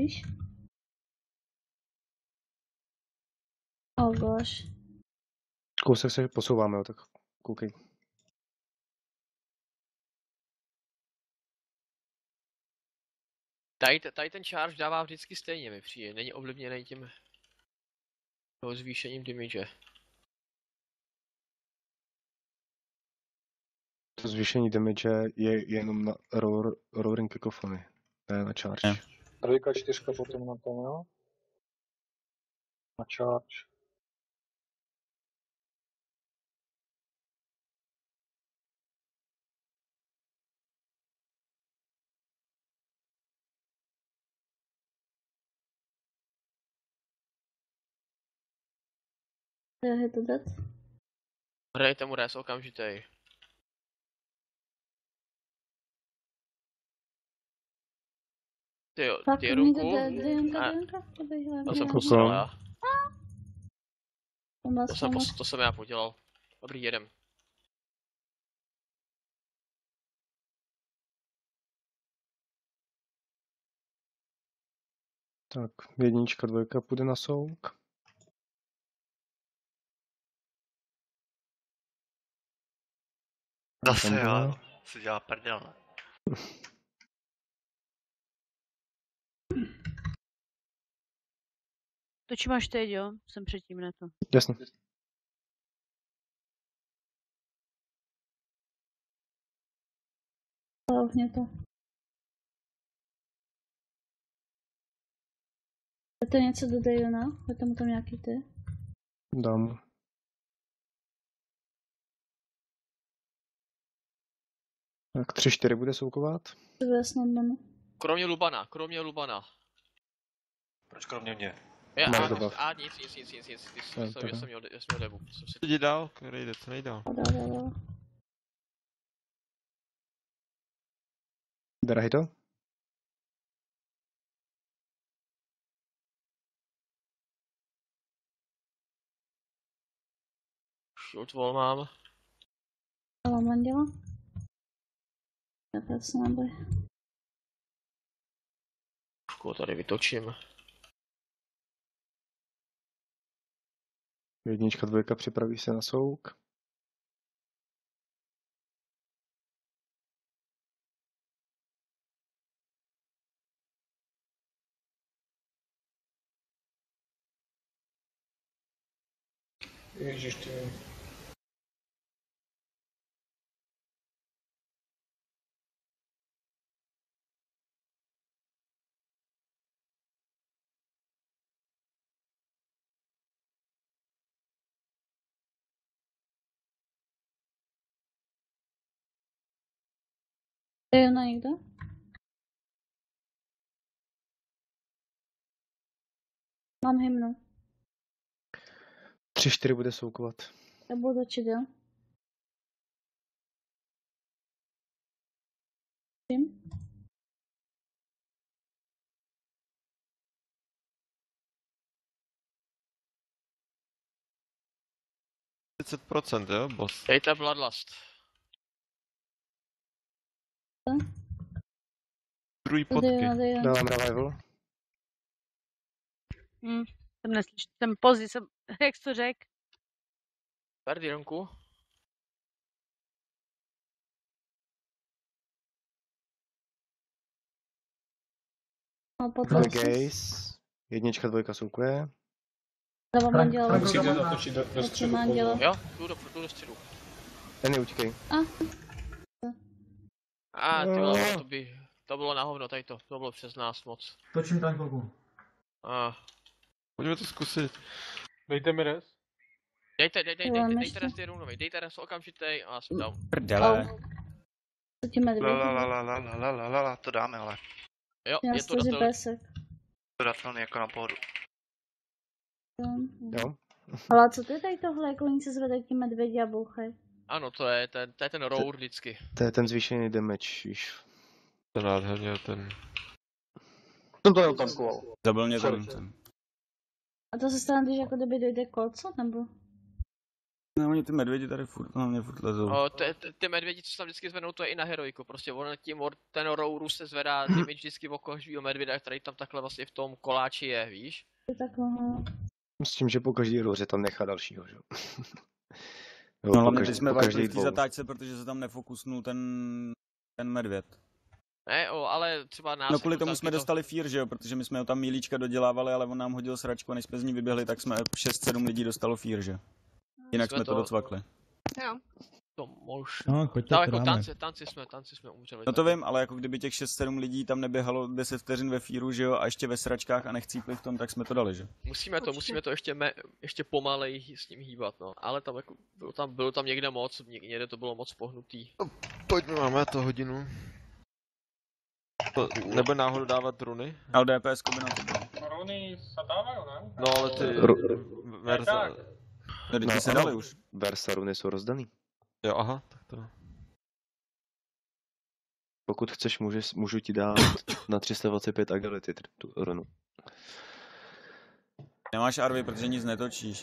víš? Oh gosh. Kousek se posouváme, jo, tak koukej. Tady ten charge dává vždycky stejně, mi přijde. Není ovlivněný tím toho zvýšením damage. To zvýšení damage je jenom na roaring cacophony, ne na charge. 3, 4 potom na tom, jo? Na charge. Je to dat? Hrajte mu res okamžitej. Tyjo, Fakt, ty umí ruku. to Dionka? To jsem posral já. To jsem já podělal. Dobrý, jedem. Tak, 1, 2 půjde na souk. Zase já, si dělá prdel, ne? To či máš teď, jo? Jsem předtím na to. Jasně. Hlavně to. Je to něco do Diona? Je tam nějaký ty? Dám. Tak 3, 4 bude soukovat. To bude snadno. Kromě Lubana. Proč kromě mě? Nic. Já jsem měl debu. Jdi dál, jde co nejdál. Drahý to? Shield wall mám. Ale mám dělat? Tak se neboj. Už tady vytočím. 1, 2 připraví se na souk. Ježiš, ty. Diona někdo? Mám hymnu. 3, 4 bude soukovat. Já budu začít, jo? Čím? Jo, boss. Dejte Bloodlust. Druhý potky. Dávám revival. Jsem neslyšel, jsem pozdě, jak jsi to řekl? Tady Ronku. Gaze. 1, 2 soukuje. Dávám manděla. Musíte zatočit do středu. Jo, jdu do středu. Ten utíkej. Ty vole, to bylo na hovno, tady to bylo přes nás moc. Točím tam chvilku. Pojďme to zkusit. Dejte mi res. Dejte res ty runovej, dejte res okamžitej a jsem down. Prdele. To dáme, ale. Jo, Já je to datelný. To datelný jako na pohodu. Jo. Ale co to je tady tohle, jako oni se zvedají ti medvědi a bouchají? Ano, to je ten roar vždycky. To je ten zvýšený damage, víš. To nádherně ten. Jsem to neutankoval. Zabil mě ten. A to se stane, když jako kdyby dojde kolco, nebo? No, oni ty medvědi tady furt na mě furt lezou. Ty medvědi, co se tam vždycky zvednou, to je i na heroiku. Prostě on tím ten rouru se zvedá damage vždycky v každého medvěda, který tam takhle vlastně v tom koláči je, víš? S tím, že po každý roře tam nechá dalšího, že jo? No hlavně teď jsme vajpli v té zatáčce, protože se tam nefokusnul ten medvěd. Ne, ale třeba nás... No kvůli tomu jsme dostali fear, že jo, protože my jsme ho tam mílíčka dodělávali, ale on nám hodil sračku a než jsme z ní vyběhli, tak jsme 6-7 lidí dostalo fear, že? Jinak jsme to docvakli. Jo. To možná. No, pojďte, no, jako dáme. tanci jsme umřeli. No to vím, ale jako kdyby těch 6-7 lidí tam neběhalo 10 vteřin ve fearu, že jo, a ještě ve sračkách a nechcípli v tom, tak jsme to dali, že? Musíme to ještě pomalej s ním hýbat, no. Ale tam jako, bylo tam někde moc, někde to bylo moc pohnutý. Pojďme, máme to hodinu. To nebude náhodou dávat runy? Ale DPS by na to bylo. Runy se dávají, ne? No ale ty... Verza... Ty se dali už. Versa runy jsou rozdaný. Jo, aha, tak to... Pokud chceš, můžu ti dát na 325 agility tu runu. Nemáš arvy, protože nic netočíš.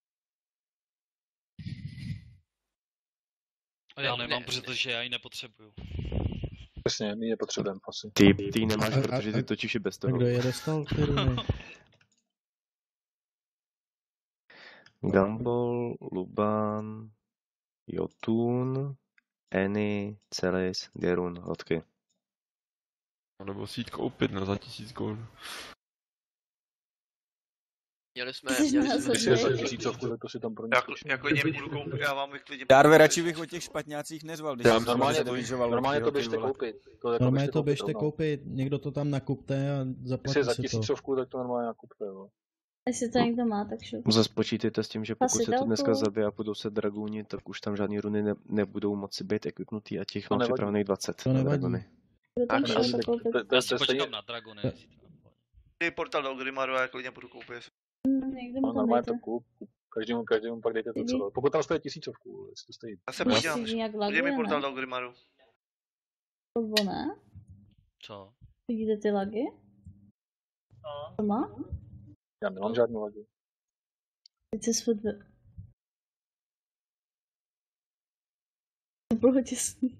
Já nemám, protože já ji nepotřebuju. Přesně, my je potřebujeme asi. Ty ji nemáš, protože ty točíš i bez toho. Kdo je dostal ty runy? Gumball, Luban, Jotun, Eny, Celis, Gerun, Hodky. Nebo si jít koupit, no, za 1000 gold. Měli jsme za 1000, to si tam pro ně jako budu koupit, já vám vyklidím. Dárve, radši bych o těch špatňácích neřval, když normálně to běžte koupit. Normálně to běžte koupit, někdo to tam nakupte a zaplatíte za si 1000, to. tak to normálně nakupte, jo. Jestli to někdo má, tak šup. Zase počítejte s tím, že pokud se to dneska Pasitelku. zabije a budou se draguni, tak už tam žádný runy nebudou moci být equipnutý a těch mám připravených 20 To na nevadí. dragony. Kdo tam šel to koupit? Já si počkám na dragony. Ty portal do Grimaru a já klidně budu koupit. Někdo mu tam Normálně dejte. to kup. Každému pak dejte to celé. Pokud tam stojí 1000, jestli to stojí. Já se Když podívám, si nějak dej mi laguje, portal ne? do Grimaru. To ne? Co? Vidíte ty lagy? To má? Já nemám žádnou lagi. Teď se furt To bylo těsný.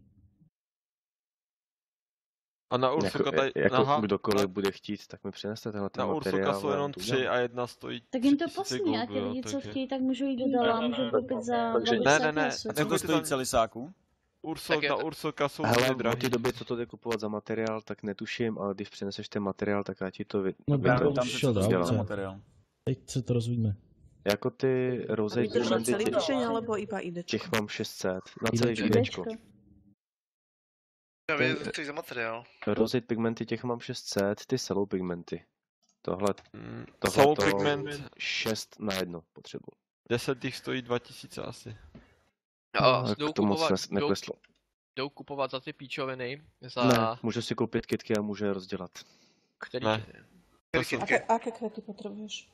A na Ursoka tady... Jako kdokoliv bude chtít, tak mi přineste tenhle ten na materiál. Ursoka jsou jenom 3 a jedna stojí Tak jim to 3000 posuní a goldů, ty jo, lidi, co takže- chtějí, tak můžou jít do dala a můžou koupit za Takže- 20 Ne. klasů. A to stojí celisáku? Na Ursoka jsou Hele, hodně od drahý. té doby, co to jde kupovat za materiál, tak netuším, ale když přineseš ten materiál, tak já ti to No to tam se to udělám. za materiál. Teď se to rozvíjíme. Jako ty rozej To na celý pigmenty, týden, nebo iba idečko? těch mám 600, na celý Idečko. idečko. Já vím, co chceš za materiál. Rozej pigmenty těch mám 600, ty salou pigmenty. Tohle Soul to pigment. 6 na 1 potřebu. 10 těch stojí 2000 asi. No, Tak to moc nekleslo. jdou kupovat za ty píčoviny, Ne, může si koupit kitky a může je rozdělat. který... Ne. Aké kvety potřebuješ?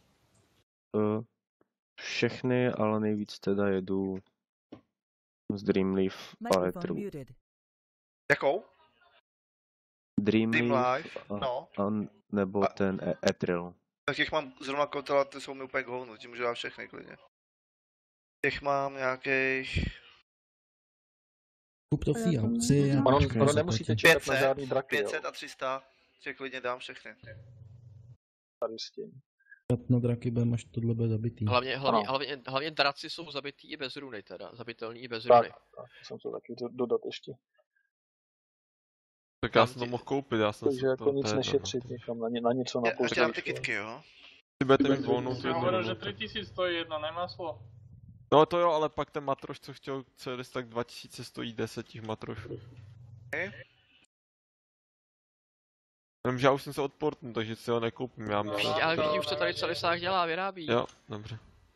Všechny, ale nejvíc teda jedu z Dreamleaf Paletru. Jakou? Dreamleaf no. nebo ten Etril. Tak těch mám zrovna kotela, ty jsou mi úplně k hovnu, tím můžu dát všechny klidně. Těch mám nějakých... Kup to v aukci a Ono nemusíte čekat na 500, žádný draky, 500 a 300, těch klidně dám všechny. Tady s tím. na draky budeme, až tohle bude zabitý. Hlavně draci jsou zabitý i bez runy teda, zabitelný i bez Tak, runy. tak, jsem to taky dodat ještě. Tak já jsem to mohl koupit, já jsem Takže jako nic nešetřit někam na něco na Ještě dám ty kitky, jo? Ty budete mít volnou tu Já jednu hovoril, že minutu. 3000 stojí jedna, nemáslo. No to jo, ale pak ten matroš, co chtěl CDS, tak 2000 stojí 10 těch matrošů. Jenomže já už jsem se odportnul, takže si ho nekoupím, já musím... Ale vidíš, už to tady celý sáh dělá, vyrábí. Jo, dobře.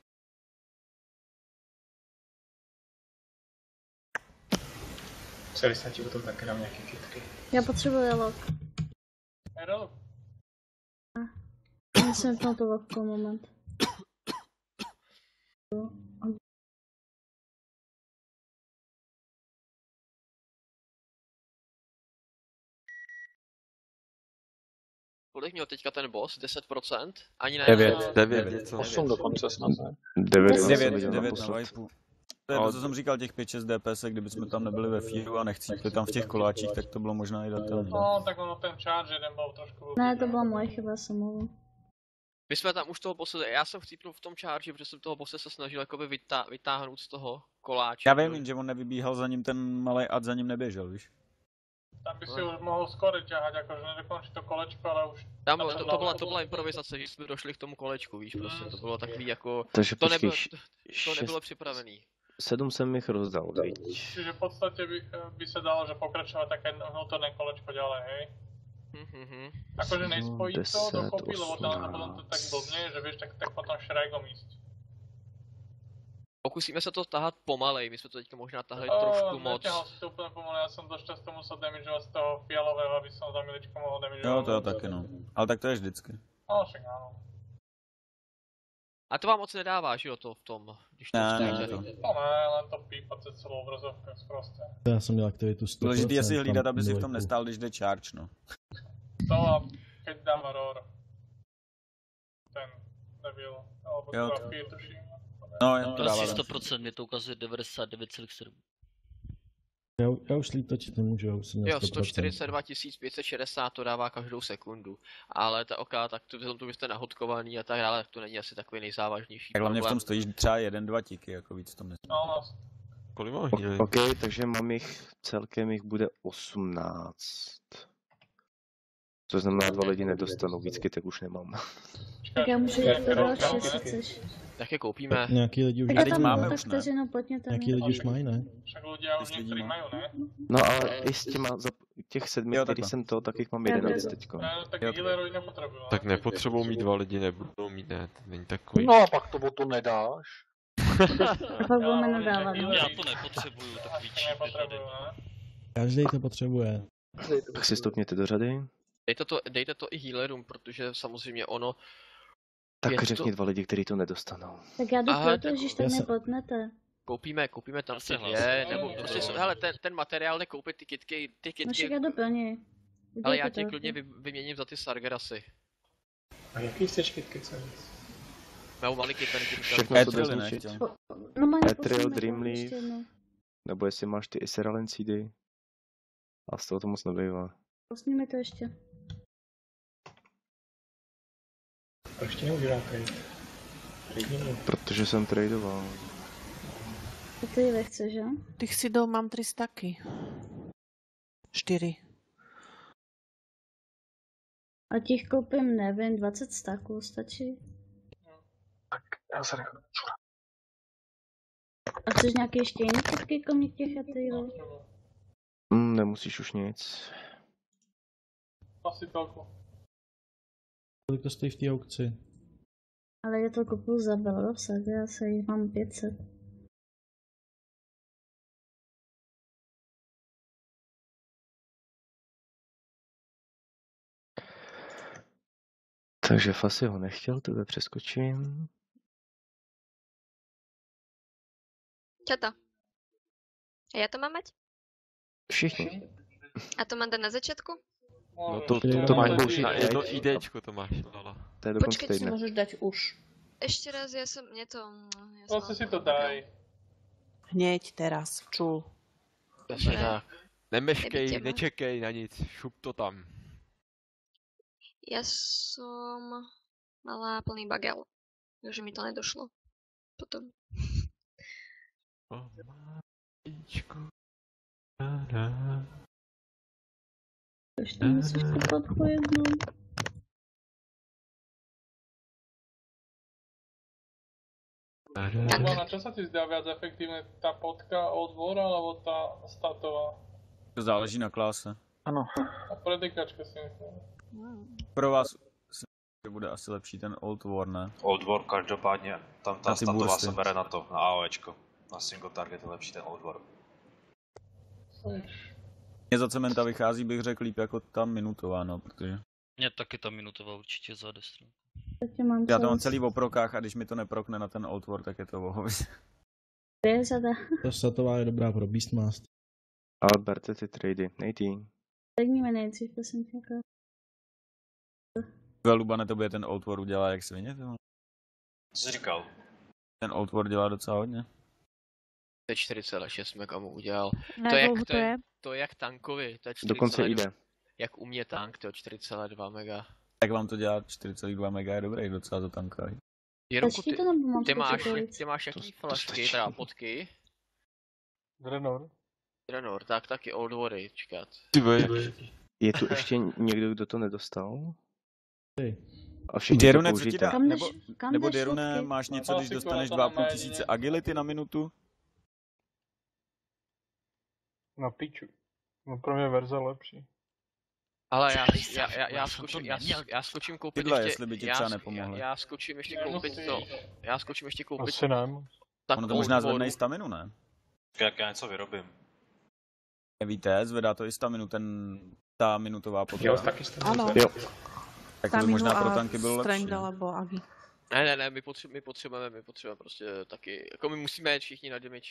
Celý se ti potom taky dám nějaký kytky. Já potřebuji log. Erol? Musím vypnout to logko, moment. Kolik měl teďka ten boss? 10%? Ani ne. 9 něco. 8 dokonce snad, ne? 9 na wipu. To je to, co jsem říkal, těch 5-6 DPS, kdybychom tam nebyli ve feedu a nechcípli tam v těch koláčích, tak to bylo možná i datelné. No, tak ono ten charge jeden byl trošku... Ne, to byla moje chyba, samovu. My jsme tam už toho bosse, já jsem chcípnul v tom charge, protože jsem toho bosse se snažil jakoby vytáhnout z toho koláče. Já vím, že on nevybíhal za ním ten malý ad, za ním neběžel, víš? Tam by si už mohl skoro ťahať, akože nedokončit to kolečko, ale už... Tam to byla improvizace, že jsme došli k tomu kolečku, víš, prostě to bylo takový jako... Takže to počkej, nebylo připravený. 7 jsem jich rozdal, viď? Čiže v podstate by sa dalo, že pokračovať také vnútorné kolečko ďalej, hej? Akože nespojí to dokopy, lebo potom to tak blbne, že vieš, tak potom šrajgom ísť. Pokusíme se to tahat pomalej, my jsme to teďka možná tahali trošku moc. Neťahal si to úplne pomalej, ja som dosť často musel damageovať z toho fialového, aby som za miličko mohol damageovať. Jo, to jo taky no. Ale tak to je vždycky. No, však áno. A to vám moc nedává, že jo, to v tom, když to stojíte. To ne, len to pípat se celou obrazovku je sprosté. Já jsem měl aktivitu 100%. Důležitý je si hlídat, aby si v tom nestál, když jde charge, no. To a keď dáva roar. Ten debil, alebo jo, to fear tuším. No, jen to dává. Asi 100%, mě to ukazuje 99,7. Já už slít točit nemůžu, já už jsem měl Jo, 100%. 142 560 to dává každou sekundu. Ale ta oka, tak to byste nahodkovaný a tak dále, tak to není asi takový nejzávažnější tak hlavně v problém. tom stojíš třeba 1-2 tiky, jako víc to nesmí. No, kolik máš? OK, takže mám jich, celkem jich bude 18. To znamená, 2 lidi nedostanou, vícky tak už nemám. Tak já můžu jít do další, jestli chceš. Tak je koupíme. Nějaký lidi už Tak já tam máme, tak vteřinu potněte. nějaký lidi už mají, ne? však ľudia už niektorí majú, ne? No ale i s těma, těch 7, který jsem to, tak jich mám 11 teďko. Tak healerovi nepotrebujú. Tak nepotřebou mít 2 lidi, nebudou mít, ne, to není takový. No a pak to botu nedáš. A pak budeme nadávat. Já to nepotřebuju, takový cheap tady. Každý to potřebuje. Tak si stopněte do řady. Dejte to i healerům, protože samozřejmě ono... Tak řekni 2 lidi, kteří to nedostanou. Tak já jdu proto, když tak nepotnete. Koupíme tam si 2, nebo prostě, hele, ten materiál jde koupit ty kitky. No však já doplňuji. Ale já tě klidně vyměním za ty Sargerasy. A jaký chceš kitky celý? Mého malý kytarky. Všechno co jde zničit. No Ethereal, Dreamleaf, nebo jestli máš ty Iseralen CD. A z toho to moc nebývá. Posni mi to ještě. Proč ti neudělá trade? Protože jsem tradoval. A ty nechceš, že? Těch si dal, mám 3 staky. 4. A těch koupím, nevím, 20 staků, stačí? Tak já se nechám. A chceš nějaký ještě jiný kitky, kromě těch Etherealů? Nemusíš už nic. Asi telku. Kolik to stojí v té aukci? Ale je to kupuju za Belorosek, já se jich mám 500. Takže Fasy ho nechtěl, tebe přeskočím. Čo to? A ja to mám mať? Všichni. A to mám dať na začiatku? No to máš použít na jedno teď. IDčko to máš, Lala. To je do konce Počkej, týdne. Můžeš dať už. Ešte raz, ja som... Mne to... Vlastne si to daj. Hněď teraz, čul. Přesně tak. Nemeškej, nečekej na nic, šup to tam. Ja som mala plný bagel. Takže mi to nedošlo. Potom. Už to musíš kupat po jednou. Na čo sa ti zdá viac efektívne? Tá potka Old War alebo tá statová? To záleží na kláse. Ano. A predikačka si myslím. Pro vás si bude asi lepší ten Old War, ne? Old War každopádně, tam ta statová bursty. se bere na to, na AOEčko. Na single target je lepší ten Old War. Mně za cementa vychází, bych řekl, líp jako ta minutová, no, protože... Mně taky ta minutová určitě za destru. Já to mám celý v oprokách a když mi to neprokne na ten Old War, tak je to vohovis. To statová je dobrá pro Beastmaster. Ale berte ty trady, nejtý. Řekni mi nejdřív, prosím tě. Lubane, to bude ten Old War udělá jak svině, to? Co jsi říkal? Ten Old War dělá docela hodně. To je 4,6 mega mu udělal. Na jak dlouho to je? To je jak tankovi, to je 4,2. Dokonce jde. Jak u mě tank, to je 4,2 mega. Tak vám to dělá 4,2 mega, je dobrý docela to tankají. Jirku, ty máš jaký flašky, teda potky? Drenor, tak taky Old Wary, čekat. Je tu ještě někdo, kdo to nedostal? A Derune, co ti dá? Nebo Derune, máš něco, když dostaneš 2,5 tisíce agility na minutu? Na piču. No pro mě verze lepší. Ale já skočím koupit Tyhle, ještě... jestli by ti třeba nepomohlo. Já skočím ještě koupit to. Já skočím ještě koupit... Asi ne. Tak ono to možná zvedne i staminu, ne? Jak já něco vyrobím. Nevíte, zvedá to i staminu, ta minutová potrava. Jo, taky Ano. Jo. Tak to možná pro tanky bylo lepší. Strength alebo agi. Ne, my potřebujeme prostě taky, jako my musíme jít všichni na damage.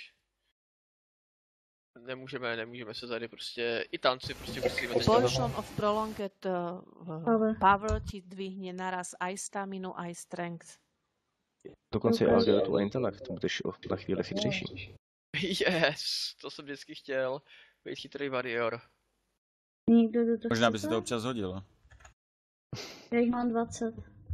Nemůžeme se tady prostě, i tanci prostě musíme... Portion of prolonged power ti dvihne naraz aj staminu, aj strength. Dokonce i agilitu a intelekt, budeš na chvíli chytřejší. Yes, to jsem vždycky chtěl. Být chytrý warrior. Možná by si to občas hodilo. Já jich mám 20.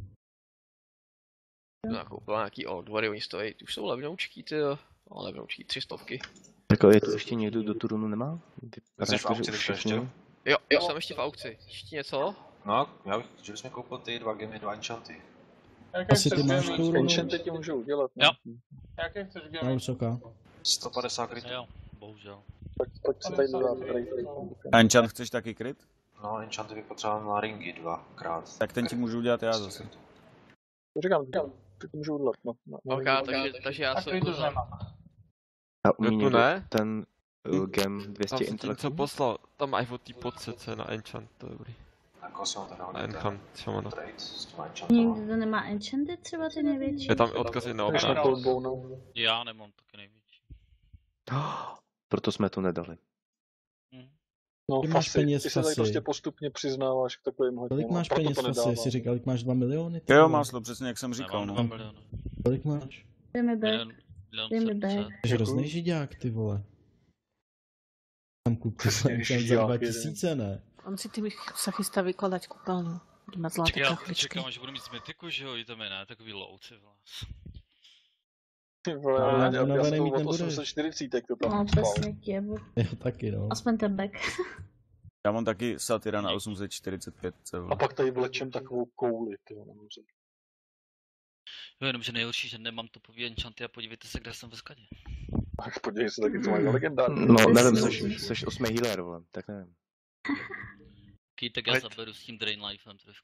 No, koupila nějaký Old Wary, oni stojí, už jsou levnoučký, tyjo. No, levnoučký, 300. Tak je tu ještě někdo, kdo tu runu nemá? Jsi v aukci ještě? Jo, jsem ještě v aukci. Ještě něco? No, že bys mi koupil ty 2 gemy, 2 enchanty. Asi ty máš tu runu. Enchanty ti můžu udělat, ne? Jo. Jaké chceš Na gemy? Ursoca. 150 krytů. Jo, bohužel. Pojď se tady dodat. A enchant chceš taky kryt? No, enchanty bych potřeboval na ringy 2krát. Tak ten ti můžu udělat já zase. Říkám, ty to můžu udělat. Ok, takže já jsem... A umí někdo ne? ten gem 200 intelektu? Co poslal, tam mají od té podsece na enchant, to je dobrý. Jako jsem to dal Na enchant, šamana. Nikdo to nemá enchanty třeba ty největší? Je tam odkaz i na obsah. Já nemám taky největší. Proto jsme to nedali. No, Ty máš peněz ty v se tady fasi. prostě postupně přiznáváš k takovým hodně. Kolik máš peněz v fasi? Jsi říkal, kolik máš 2 miliony? Jo, Máslo, přesně jak jsem říkal. Nemám No. 2 miliony. Kolik máš? Dej mi back. Dej mi back. Jsi hrozný židák, ty vole. Tam koupil jsem za 2000, ne? On si tým sa chystá vykladať kúpeľňu. Bude mať zlaté Já kachličky. čekám, až budu mít z mytiku, že jo, i tam je ne, takový louci vás. Ty vole, Ale já novený s tou mít od nebudeš. 840 to tam No, spal. přesně těbu. Jo, taky no. Aspoň ten back. Já mám taky satyra na 845. A pak tady vlečem takovou kouli, ty vole, nemůžu. Jo, jenomže nejhorší, že nemám topový enchanty a podívejte se, kde jsem ve skladě. Tak podívej se taky, co mají za legendární. No, nevím, seš 8 healer, vole, tak nevím. Tak já zaberu s tím Drain Lifem trošku.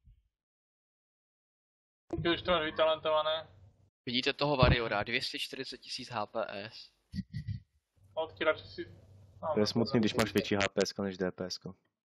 Ty už to máš vytalentované. Vidíte toho Warriora, 240 000 HPS. Odky radši si... To je smutný, když máš větší HPS než DPS.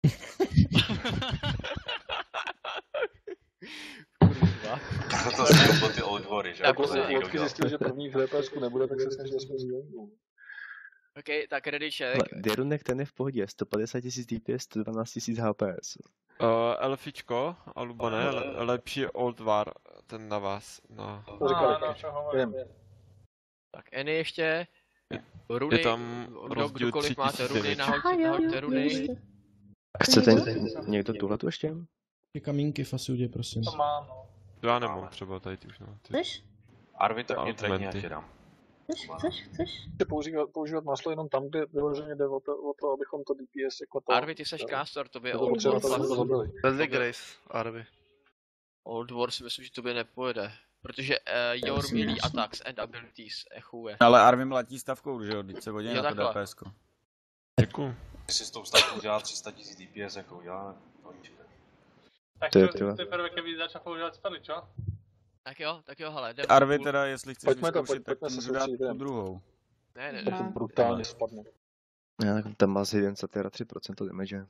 Proto jsem koupil ty Old Wary, že? Jako se Lodky zjistil, že první v DPSku nebude, tak se snažil aspoň zvědět. Ok, tak ready check. Derunek ten je v pohodě, 150 000 DPS, 112 000 HPS. Elfičko, Alubane, lepší je Old War, ten na vás. No. To říkal, vím. Tak Annie ještě. Runy, Je tam rozdíl kdokoliv máte 3000 runy, největší. nahoďte runy. Chcete někdo tuhletu ještě? Ty kamínky fasi uděj, prosím. To má, no. Já nemám třeba tady ty už, no. Chceš? Arvi, tak mě Argumenty. trejně, já ti dám. Chceš? Chci používat maslo jenom tam, kde vyloženě jde o to, abychom to DPS jako to... Arvi, ty seš caster, tobě to Old potřeba War to fakt... zabili. Deadly Grace, Arvi. Old War si myslím, že tobě nepojede. Protože your melee attacks and abilities echuje. Ale Arvim letí stavkou, že jo, teď se hodí na to takhle. DPS-ko. Děkuju. Když si s tou stavkou udělá 300 000 DPS, jako uděláme koníčka. Tak To je to tyhle. teprve, když začal používat spady, čo? Tak jo, hele, jdem. Arvi teda, jestli chceš Pojďme to, vyzkoušet, tak pojďme ti se můžu dát soustředit. tu druhou. Ne. To brutálně spadne. Já, tam má z jeden satira 3% damage.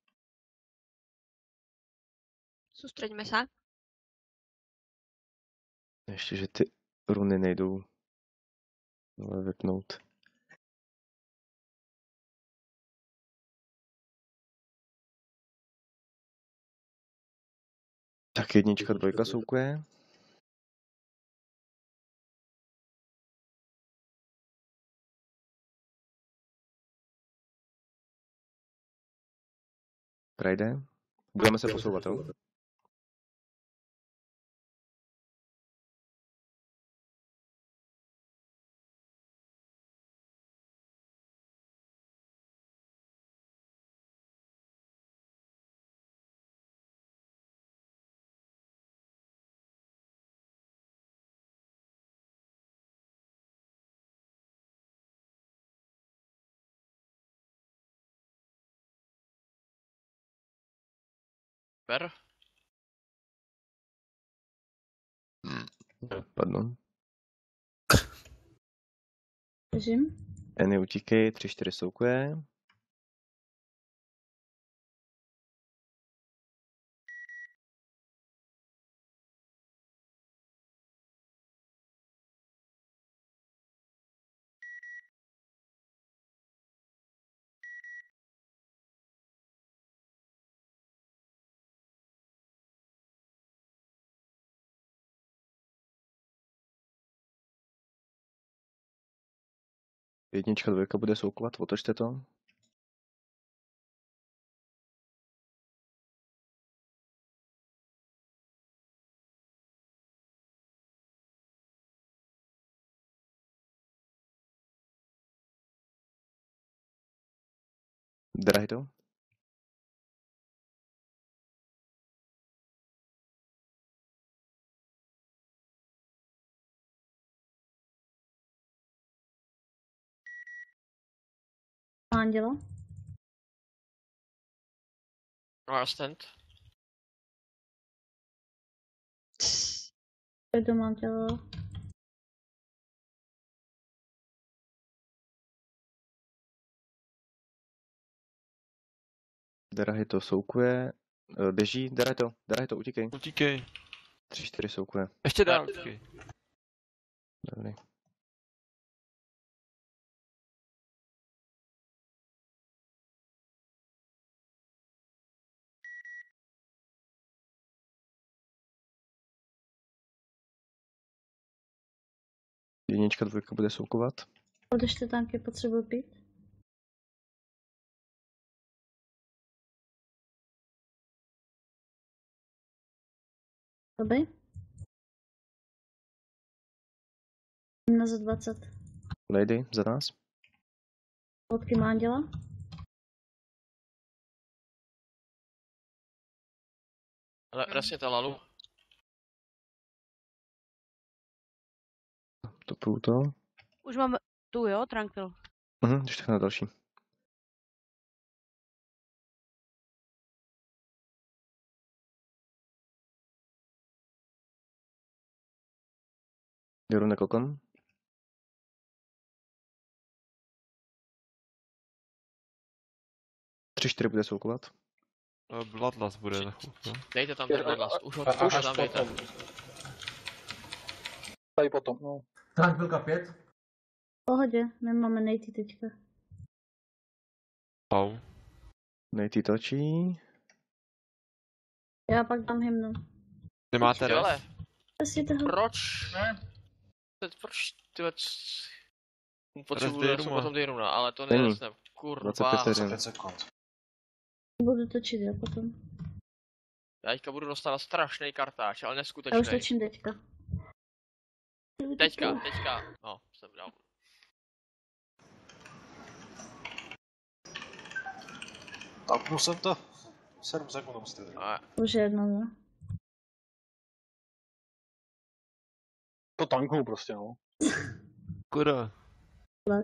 Sústreďme sa. Ještě, že ty runy nejdou vypnout. Tak 1, 2 soukuje. Krajde. Budeme se posouvat, jo? Per? Pardon. Držím. Eny utíkej, 3-4 soukuje. Jednička, dvojka bude soukovat, otočte to. Drahý to. Anděla. Ascent. Jdu Anděla. Drahý to soukuje. Běží, drahý to, utíkej. Utíkej. 3-4 soukuje. Ještě dál, utíkej. Dobrý. Jednička, dvojka bude soukovat. Odešty tanky, potřebuji pít. Dobrý. Na za 20. Lady, za nás. Vodky má Anděla. Ale rasněte lalu. Topuju to. Už mám tu, jo, Tranquil. Když tak na další. Jdu na kokon. Tři, 4 bude soukovat. Bloodlust bude za chvilku. Dejte tam ten Bloodlust, už ho tam dejte. Tady potom, no. Tranquilka 5. V pohodě, nemáme nejty teďka. Au. Nejty točí. Já pak dám hymnu. Nemáte res? Proč? Proč tyhle... Potřebuji potom Dejruna, ale to neresnem. Kurva. 25 sekund. Budu točit já potom. Já teďka budu dostávat strašný kartáč, ale neskutečný. Já už točím teďka. Teďka. No, jsem dal. Tapnul jsem to. 7 sekund musíte držet. Už jedno, ne? To tanknu prostě, no. Kurva. Tak.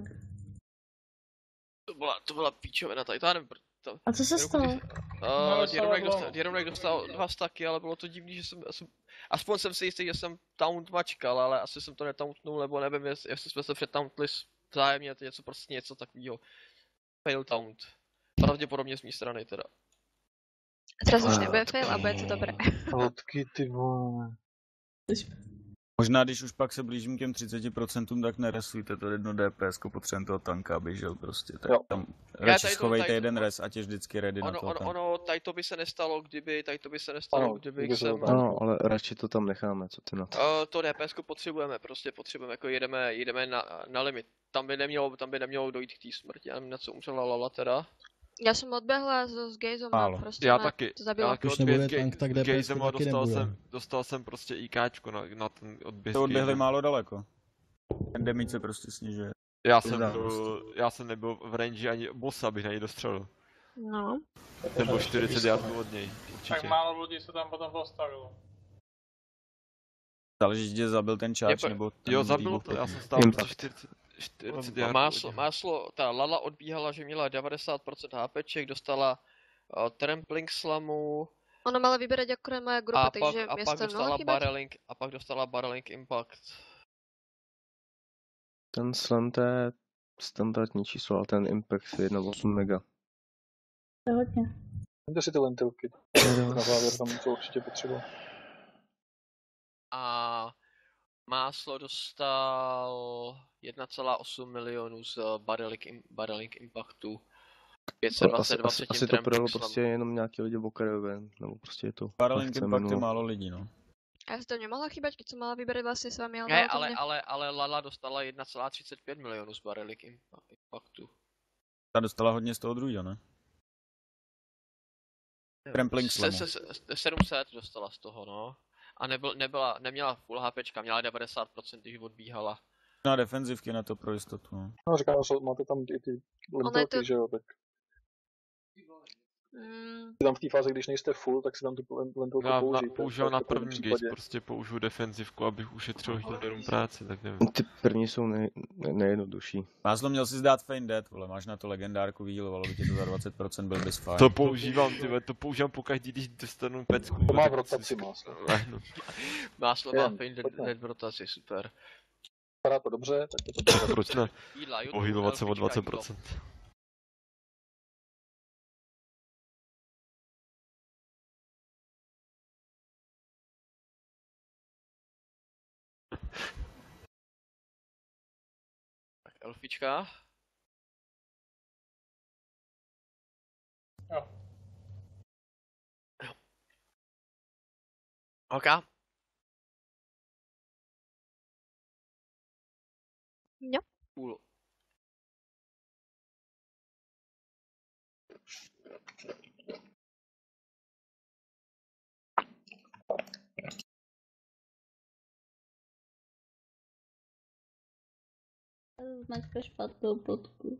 To byla píčovina tady, to já nevím. A co se stalo? Jeromek dostal 2 staky, ale bylo to divný, že jsem aspoň jsem si jistý, že jsem taunt mačkal, ale asi jsem to netauntnul, nebo nevím, jestli jsme se přetauntli vzájemně, něco takového. Fail taunt. Pravděpodobně z mé strany teda. A teraz už nebude fail a bude to dobré. Hodky, ty vole. Možná, když už pak se blížím k těm 30%, tak neresujte to jedno DPS, potřebujeme toho tanka, aby žil prostě. Tak tam radši schovejte jeden res, ať je vždycky ready na toho tanka. Ono, tady to by se nestalo, kdyby jsem... No, ale radši to tam necháme, co ty na to? To DPS potřebujeme, jako jedeme na limit. Tam by nemělo dojít k té smrti, já nevím, na co umřela Lala teda. Já jsem odběhla s Gejzom a Málo. prostě Já mě taky, to zabilo. já taky Když nebude odběh tank, tak s DPS Gejzem a taky dostal jsem prostě IKčko na ten odběh To s odběhli Gejzem. málo daleko. Ten damage se prostě snižuje. Já jsem nebyl v range ani bossa, abych na něj dostřelil. No. Jsem byl 40 yardů od něj, určitě. Tak málo lidí se tam potom postavilo. Záleží, že zabil ten čáč, nebo ten Jo, zabil výbuch to, já proti. jsem stál 40 yardů. Máslo, ta Lala odbíhala, že měla 90% HPček, dostala trampling slamu. Ona mala vyberať akorát moja grupa, takže a mě pak to dostala mohla chybať. barreling impact. Ten slam to je standardní číslo, ale ten impact je 1,8 mega. To je hodně. Vemte si ty lentilky. Na závěr tam jsou určitě potřeba. A Máslo dostal 1,8 milionů z barreling impactu. 522 asi to prodalo prostě jenom nějaký lidi v okrajové, nebo prostě je to... Barreling impact je málo lidí, no. A já si to nemohla chybať, keď som mala vyberať vlastně s vámi, Ne, ale Lala dostala 1,35 milionů z barreling impactu. Ta dostala hodně z toho druhého, ne? Trampling slamu. 700 dostala z toho, no. A neměla full HPčka, měla 90%, když odbíhala. Na defenzivky na to pro jistotu, no. No říkám, máte tam i ty lentilky, že jo, tak... Tam v té fázi, když nejste full, tak si tam tu lentilku použijte. Použil na první gate, prostě použiju defenzivku, abych ušetřil healerům práci, tak nevím. Ty první jsou nejjednodušší. Máslo, měl si zdát Feint Death, vole, máš na to legendárku, vyhealovalo by tě to za 20%, byl bys fajn. To používám, to používám pokaždý, když dostanu pecku. To má v rotaci, Máslo. Máslo má Feint Death v rotaci, super. Vypadá to dobře, tak je to dobře. Proč ne? Pohýlovat se o 20%. Tak elfička. Jo. OK. Jo. Cool. Dneska špatnou potku.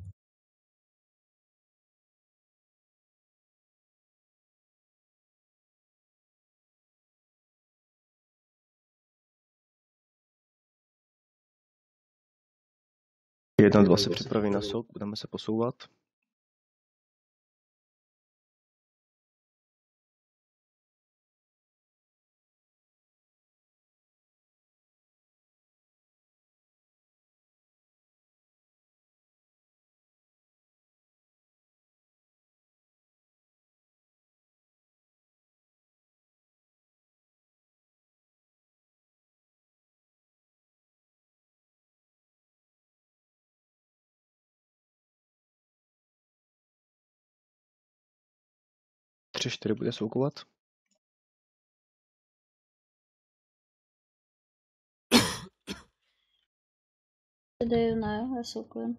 Jedna, dva se připraví na sok, budeme se posouvat. Tři, 4 bude soukovat. Tady ne, já soukujem.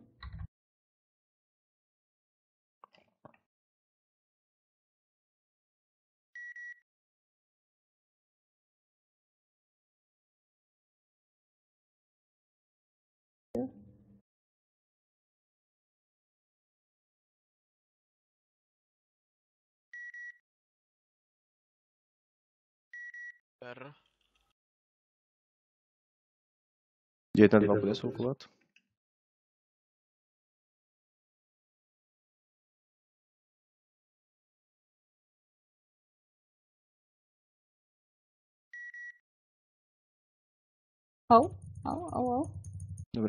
Per. Jedna, dva bude soukovat. Au. Dobré.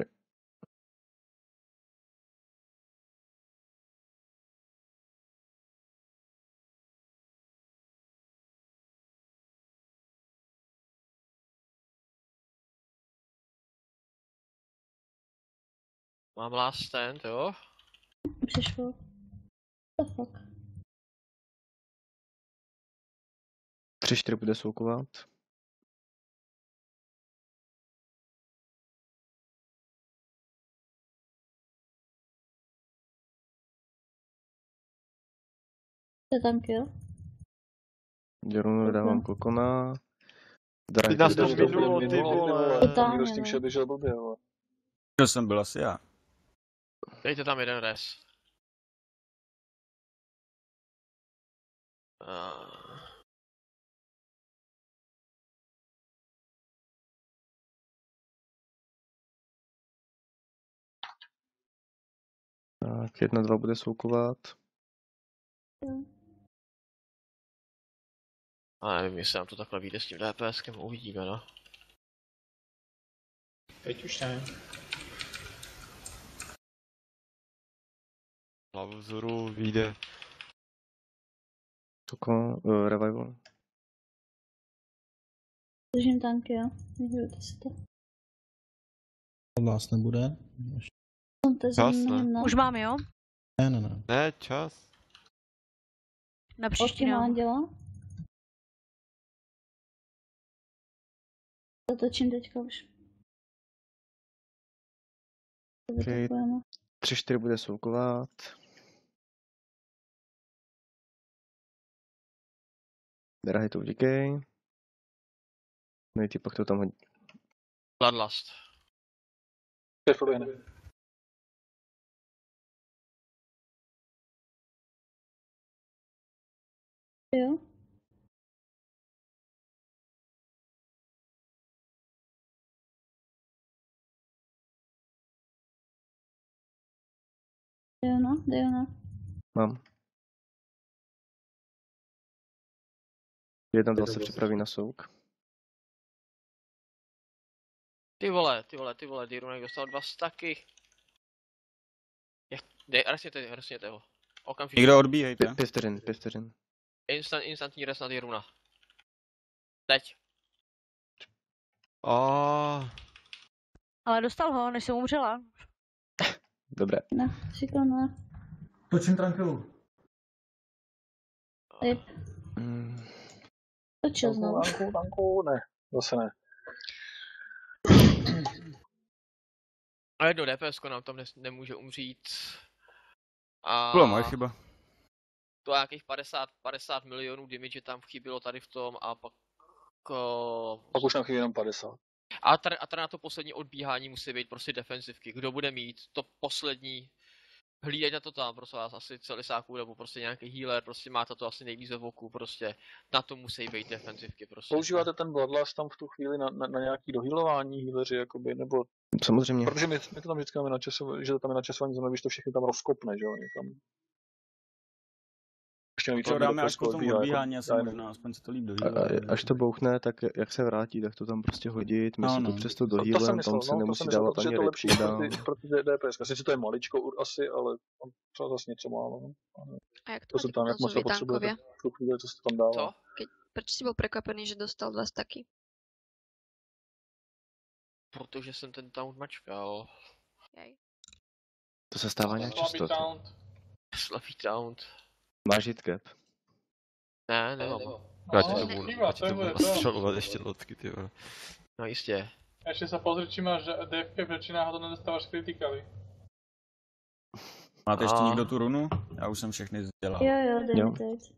Mám last stand, jo? Přišlo. What the fuck? 3, 4 bude soukovat. To tanky, jo? Děrunu dávám kokona. Ty nás to minulo, ty vole. Totálně, Někdo s tím no. šel běžel blbě, vole. To jsem byl asi já. Dejte tam jeden res. Tak, 1-2 bude soukovat. A nevím, jestli nám to takhle vyjde s tím DPSkem, uvidíme, no. Teď už ne. Hlavu vzoru vyjde. Revival. Držím tanky, jo? Vyhledujte si to. Vás nebude? Čas, ne? Už mám, jo? Ne. Ne, čas. Na příští Optimální dělá? Zatočím teďka už. Okay. 3-4 bude soukovat. Drahy to uděkej. No i ty pak to tam hodí. Bloodlust. Jo? Jde ona. Mám. 1-2 se připraví na souk. Ty vole, Dyrunek dostal 2 staky. Resněte ho. Okamžitě. Někdo odbíhejte. 5 vteřin. Instantní res na Dyruna. Teď. Ale dostal ho, než jsem umřela. Dobré. Ne, šikovná. Točím tranquilu. Točil znovu. Tanku, ne, zase ne. A jedno DPS nám tam nemůže umřít. A Byla moje chyba. To nějakých 50 milionů damage tam chybilo tady v tom a pak... Pak už nám chybí jenom 50. A tady na to poslední odbíhání musí být prostě defenzivky. Kdo bude mít to poslední... Hlídejte to tam, prostě vás asi celisáků nebo prostě nějaký healer, prostě máte to asi nejvíc ve voku, prostě na to musí být defenzivky prostě. Používáte ten Bloodlust tam v tu chvíli na nějaký dohealování healeři, jakoby, nebo... Samozřejmě. Protože my to tam vždycky máme načasované, že to tam je načasovaný, znamená, když to všechny tam rozkopne, že jo, někam. To dáme až po tom odbíhání, asi možná, aspoň se to líp dohýluje. Až to bouchne, tak jak se vrátí, tak to tam prostě hodit, my si to přesto dohýlujeme, tam se nemusí dávat ani lepší pro ty DPS. Sice to je maličko asi, ale třeba zase něco málo. A jak to se tam, jak moc to potřebujete v tu chvíli, co se tam dává. Proč jsi byl překvapený, že dostal 2 staky? Protože jsem ten taunt mačkal. To se stává nějak často. Slabý taunt. Máš hit cap? Ne, nemám. Já ti to budu nastřelovat ještě lotky, ty vole. No jistě. Ještě se pozri, či máš DFP, proč náhodou nedostáváš kritikally. Máte ještě někdo tu runu? Já už jsem všechny dělal. Jo, dej mi teď.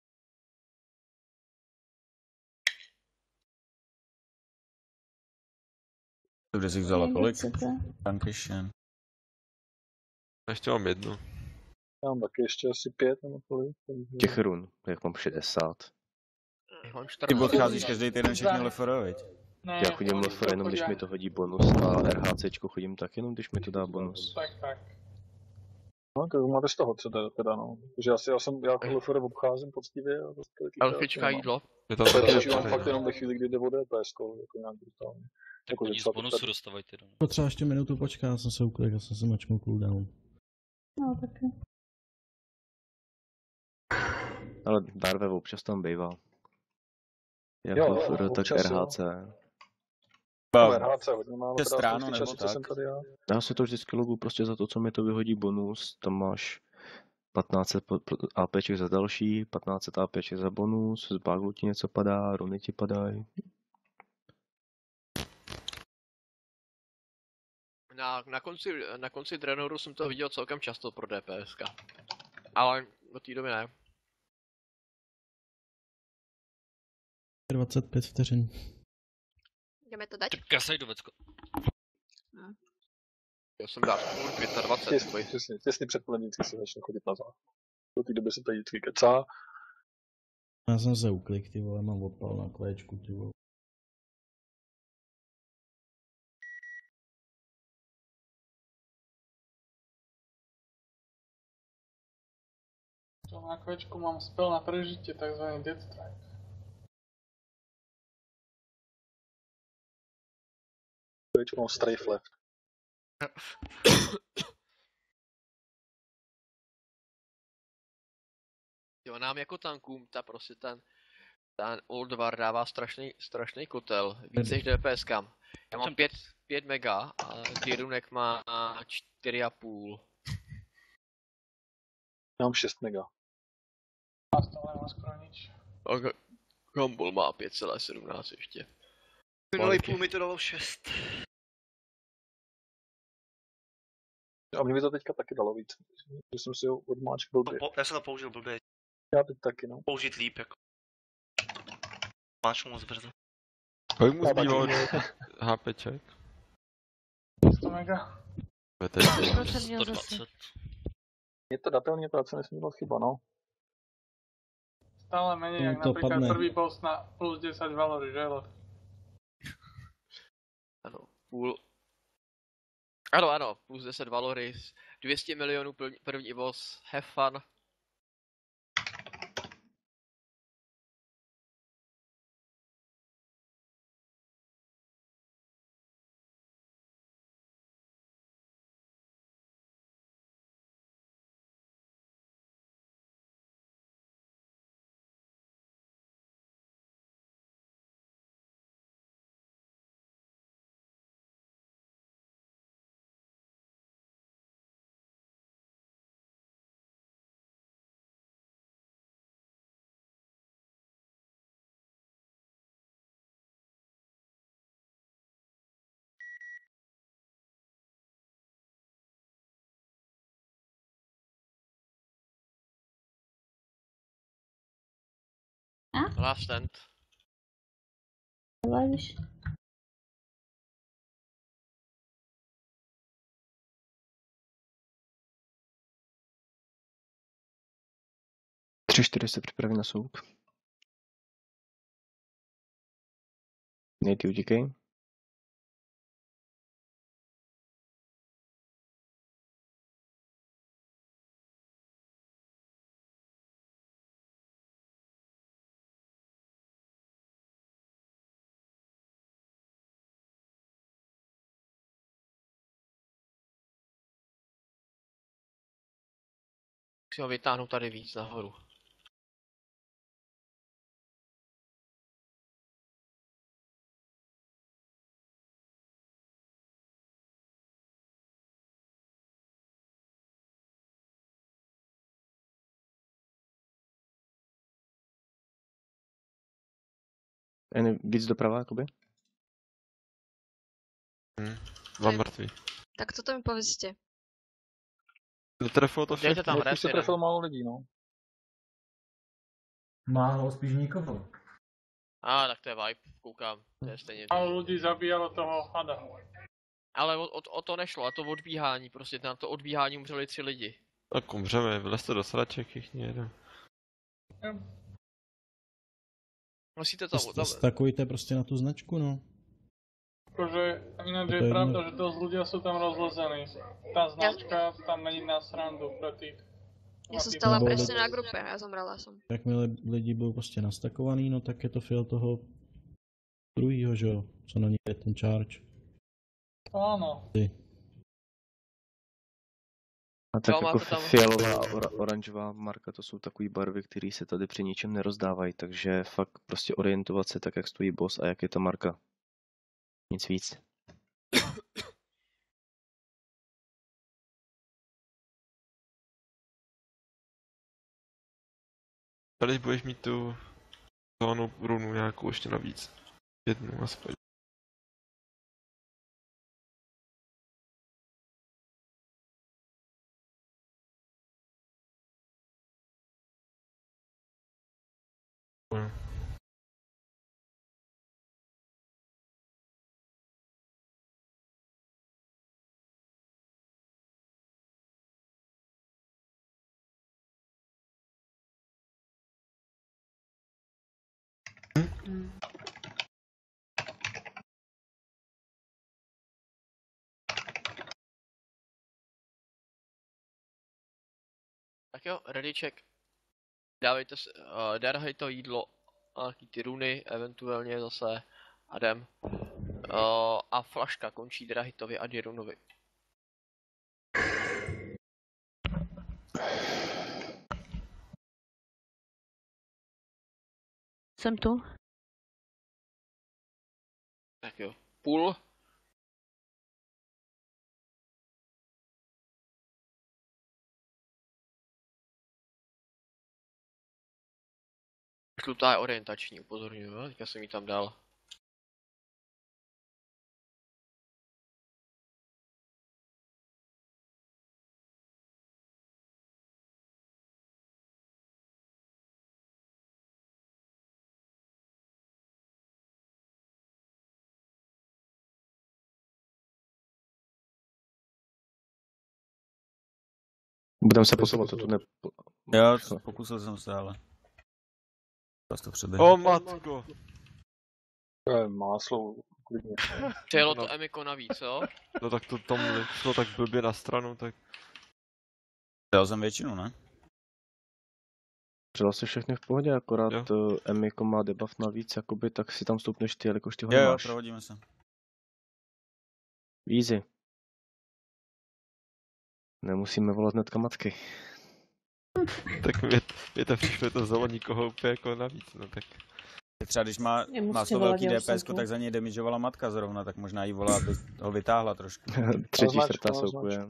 Dobře jsi vzala tolik. Dankeschön. Ještě mám jednu. Já mám taky ještě asi 5 nebo kolik. Těch run, jak mám 60. Ty odcházíš každý týden všechny LFR, viď? Já chodím LFR jenom, když mi to hodí bonus a RHCčko chodím tak jenom, když mi to dá bonus. Tak. No, to máte z toho teda, no. Takže já LFR obcházím poctivě a zase taky... Elfička jídlo. Je tam taky používám fakt jenom ve chvíli, kdy jde o DPS, jako nějak brutálně. Tak oni z bonusu dostávají teda. Potřeba ještě minutu počkat, já jsem se uklid, já jsem si mačknul cooldown. No, taky. Ale Darve občas tam bývá. Jak Jo, LFR, tak občas, RHC. RHC hodně málo, teda v časy, co jsem tady já. Já si to vždycky logu prostě za to, co mi to vyhodí bonus. Tam máš 1500 APček za další, 1500 APček za bonus, z baglu ti něco padá, runy ti padají. Na konci Drenoru jsem to viděl celkem často pro DPSka. Ale do té doby ne. 25 vteřin. Jdeme to dať? Tak kasaj do vecko. Já jsem dát 25. Těsně před plemnicí se začne chodit na záchod. Do té doby se tady vždycky kecá. Já jsem se uklik, ty vole, mám odpal na kléčku, ty vole. To na kvečku mám spel na prežitie, takzvaný Death Strike. Kvečku mám strafe left. Jo, nám jako tankům prostě ten Oldvar dává strašný kotel, víc než DPS kam. Já mám 5 mega a Tyrunek má 4,5. Já mám 6 mega. A z toho nemá skoro nič. A Gumball má 5,17 ještě. Minulý půl mi to dalo 6. A mě by to teďka taky dalo víc. Že jsem si ho odmáčk blbě. Já jsem to použil blbě. Já teď taky, no. Použít líp, jako. Máčku moc brzo. Kolik mu zbývalo HPček? 100 mega. 120. Je to datelně, to nesmí být chyba, no. Stále menej, jak to napríklad padne. prvý boss na plus 10 valory, že? Ano, Ano, plus 10 valory, 200 milionů první boss, have fun. Last stand. Lež. Tři, 4 se připraví na soud. Nejty utíkej. Musím ho vytáhnout tady víc nahoru. Víc doprava, jakoby? 2 mrtví. Tak toto mi povedzte. Netrefilo to všechno. tam Už se trefil málo lidí, no. Málo, spíš nikoho. Tak to je vibe, koukám, to je stejně. Málo ľudí zabíjalo toho hada. Ale o to nešlo, a to odbíhání, prostě na to odbíhání umřeli 3 lidi. Tak umřeme, vylezte do sraček všichni jeden. Musíte to... Stakujte prostě na tu značku, no. Akože ináč je pravda, že dosť ľudia sú tam rozlezení. Tá značka tam není na srandu pre tých. Ja som stala presne na grupe a zomrela som. Jakmile lidi budou prostě nastakovaný, no tak je to fail toho druhýho, že jo, co na něj je ten charge. Áno. A tak jako fialová a oranžová marka, to jsou takové barvy, které se tady při ničem nerozdávají, takže fakt prostě orientovat se tak, jak stojí boss a jak je ta marka. Nic víc. Tady budeš mít tu zónu runu nějakou ještě navíc. Jednu aspoň. Tak jo, ready check. Dávejte si, dárhej to jídlo, nějaký ty runy, eventuálně zase a jdem. A flaška končí Drahitovi a Dirunovi. Jsem tu. Tak jo, půl. Žlutá je orientační, upozorňuji, jo? Teďka jsem ji tam dal. Budeme se posouvat, to tu ne... Jo, pokusil jsem se, ale... To přeběhl. O matko! To je máslo, klidně. Přijelo to Emiko navíc, jo? No tak to tam šlo tak blbě na stranu, tak... Dal jsem většinu, ne? Přijel se všechny v pohodě, akorát Emiko má debuff navíc, jakoby, tak si tam stoupneš ty, jelikož ty ho nemáš. Jo, prohodíme se. Easy. Nemusíme volat hnedka matky. Tak mě to přišlo to zelo nikoho úplně jako navíc, no tak... Třeba když má to velký DPS, tak za něj damageovala matka zrovna, tak možná jí volá, aby ho vytáhla trošku. Třetí, čtvrtá soukuje.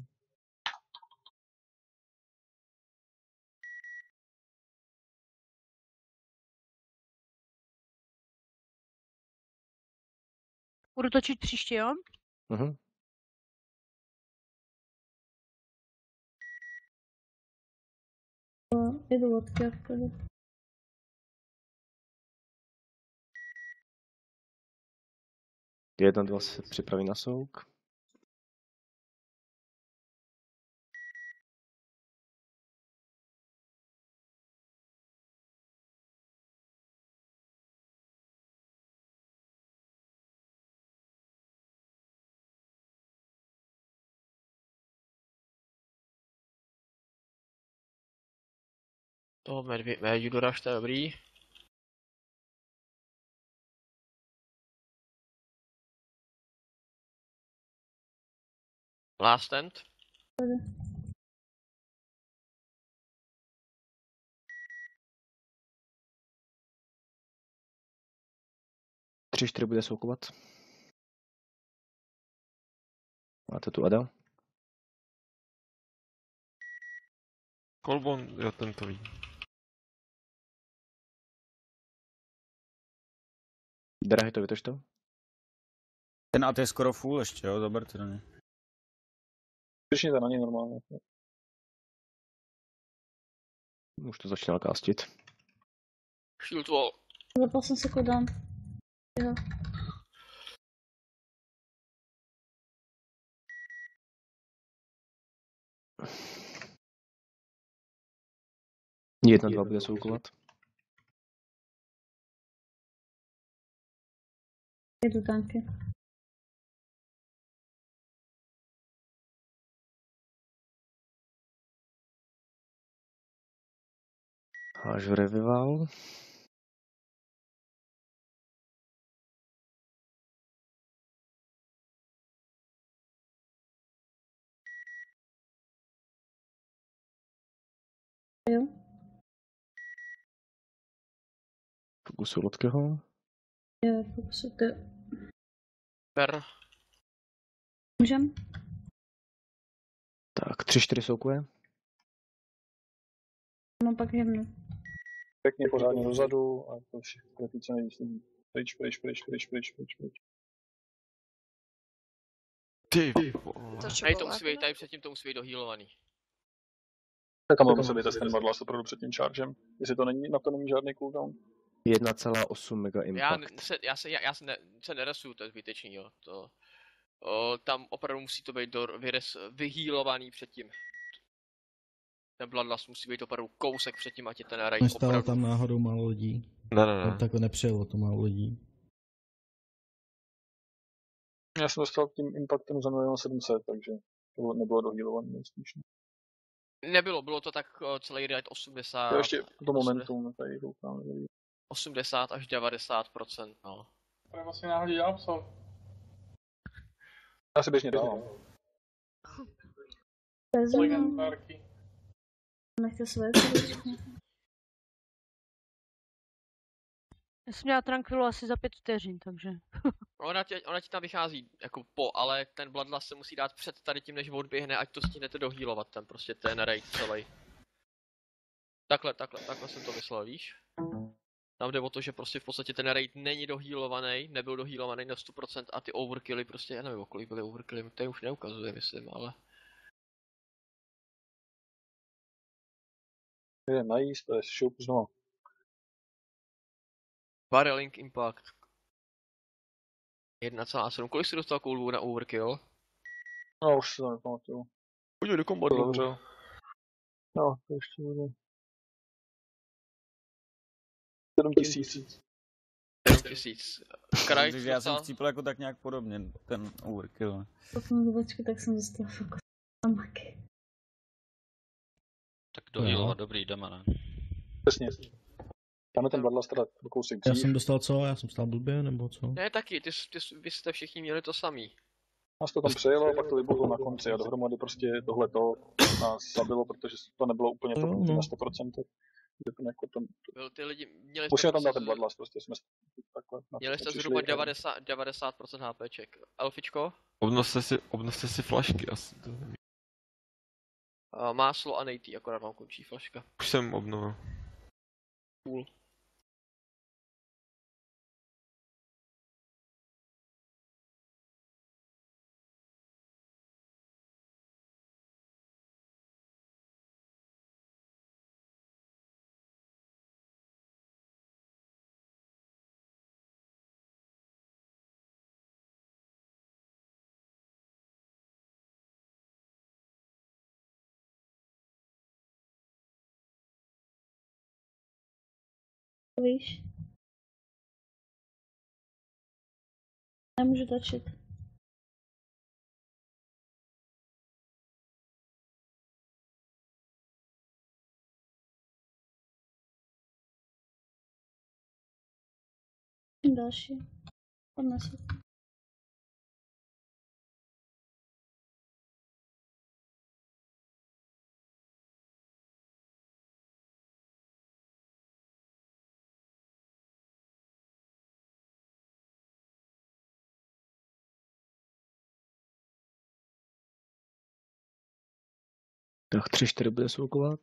Budu točit příště, jo? Mhm. Jedu vodky a v pohodě. Jedna, dva se připraví na souk. To medvědí doražte, dobrý. Last end. Tři, čtyři bude soukovat. Máte tu Ada? Kolbon, jo, ten to ví. Drahy, to vytoč to? Ten AT je skoro full ještě, jo, zaberte do něj. Přišněte na něj normálně. Už to začínal kástit. Shield wall. Zapal jsem se cooldown. Jo. Jedna, dva bude soukovat. Jedu tanky. Hážu revival. Jo. Fokusu Lodkeho. Jo, fokusu ty. Per. Můžem? Tak, 3-4 soukuje. No pak hymnu. Pěkně pořádně dozadu a to všechno co nejvíc. Pryč. Ty Tady to musí být, tady předtím to musí být dohealovaný. Tak a máme se být ten Badlas opravdu před tím chargem, jestli to není, na to není žádný cooldown. 1,8 mega impact. Já se neresuju, to je zbytečný, jo. Tam opravdu musí to být vyhealovaný předtím. Ten Bloodlust musí být opravdu kousek předtím, ať je ten raid Nestalo opravdu. tam náhodou málo lidí. Ne. Takhle nepřijelo to málo lidí. Já jsem dostal tím impactem za 1 takže to nebylo dohýlované spíš. Nebylo, bylo to tak celý raid 80. Jo, ještě to momentum tady koukám. 80 až 90%, no. Treba si nahodit absol. Já si běžně dávám. Legendárky. Nechte svoje količky. Já jsem měla Tranquilu asi za 5 vteřin, takže... Ona ti tam vychází jako ale ten Bloodlust se musí dát před tady tím, než odběhne, ať to stihnete dohýlovat, ten raid celý. Takhle jsem to myslel, víš? Tam jde o to, že prostě v podstatě ten raid není dohýlovaný, nebyl dohýlovaný na 100% a ty overkilly prostě, já nevím, kolik byly overkilly, to už neukazuje, myslím, ale... Je najíst, to je šup znovu. Barreling Impact. 1,7. Kolik jsi dostal koulů na overkill? No, už se to nepamatuju. Pojď do kombatu. Dobře. No, to ještě bude. 7000. 7000. Kraj, takže já jsem chcípil jako tak nějak podobně, ten overkill. Pokud dobačku, tak jsem dostal fokus. Amaky. Tak dohýlovat, dobrý, jdeme, ne? Přesně. Dáme ten Bloodlust teda kousek Já jsem dostal co? Já jsem stál blbě, nebo co? Ne, taky, vy jste všichni měli to samý. Nás to tam přejelo, pak to vybuchlo na konci a dohromady prostě tohleto nás zabilo, protože to nebylo úplně to na 100%. Byl ty lidi, musíme tam dát ten Bloodlust, prostě jsme takhle. Měli jste zhruba 90% HPček. Elfičko? Obnovte si flašky asi. Máslo a nejtý, akorát vám končí flaška. Už jsem obnovil. Cool. Víš? Nemůžu točit. Další. Odnesu. Tak 3-4 bude soukovat.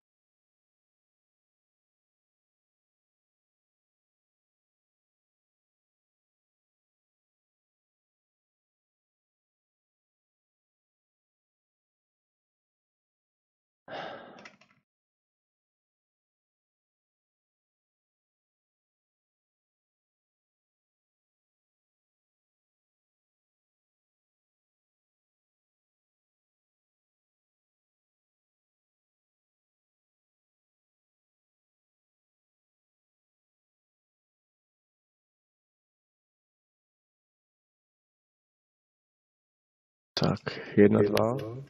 Tak, 1, 2.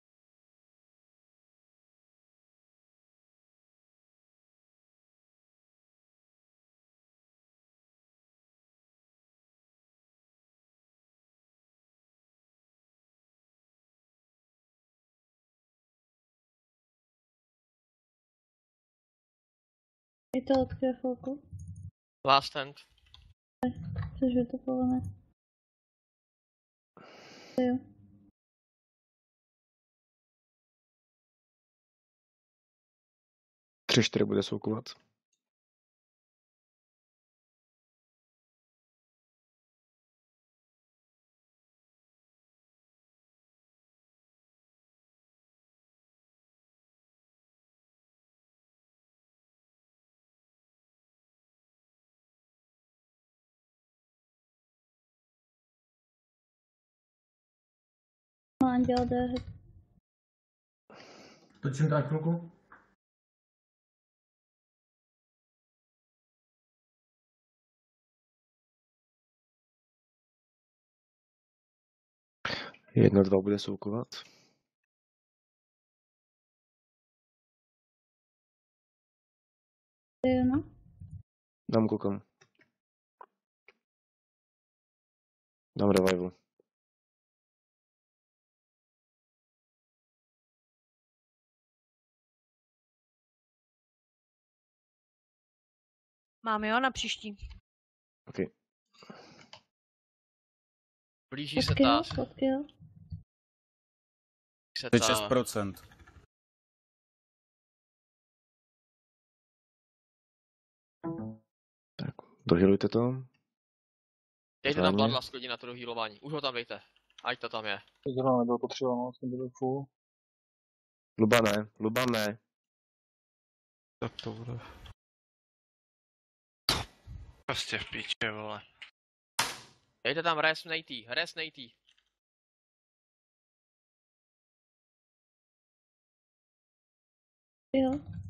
Je to odkryje chvilku. Last hand. Což je to povolené. Jo. Tři, 4 bude soukovat. No, anděl jde. Točím tak chvilku. 1-2 bude soukovat. No. Dám koukám. Dám revival. Mám jo na příští. OK. Blíží se táz. Fotky, jo. 6%. Tak, dohýlujte to. Dejte tam Bladla z na to dohýlování. Už ho tam dejte. Ať to tam je. Zrovna nebyl potřeba, no, jsem byl full. Luban ne. Tak to bude. Prostě v píče, vole. Dejte tam res Natey. Jo.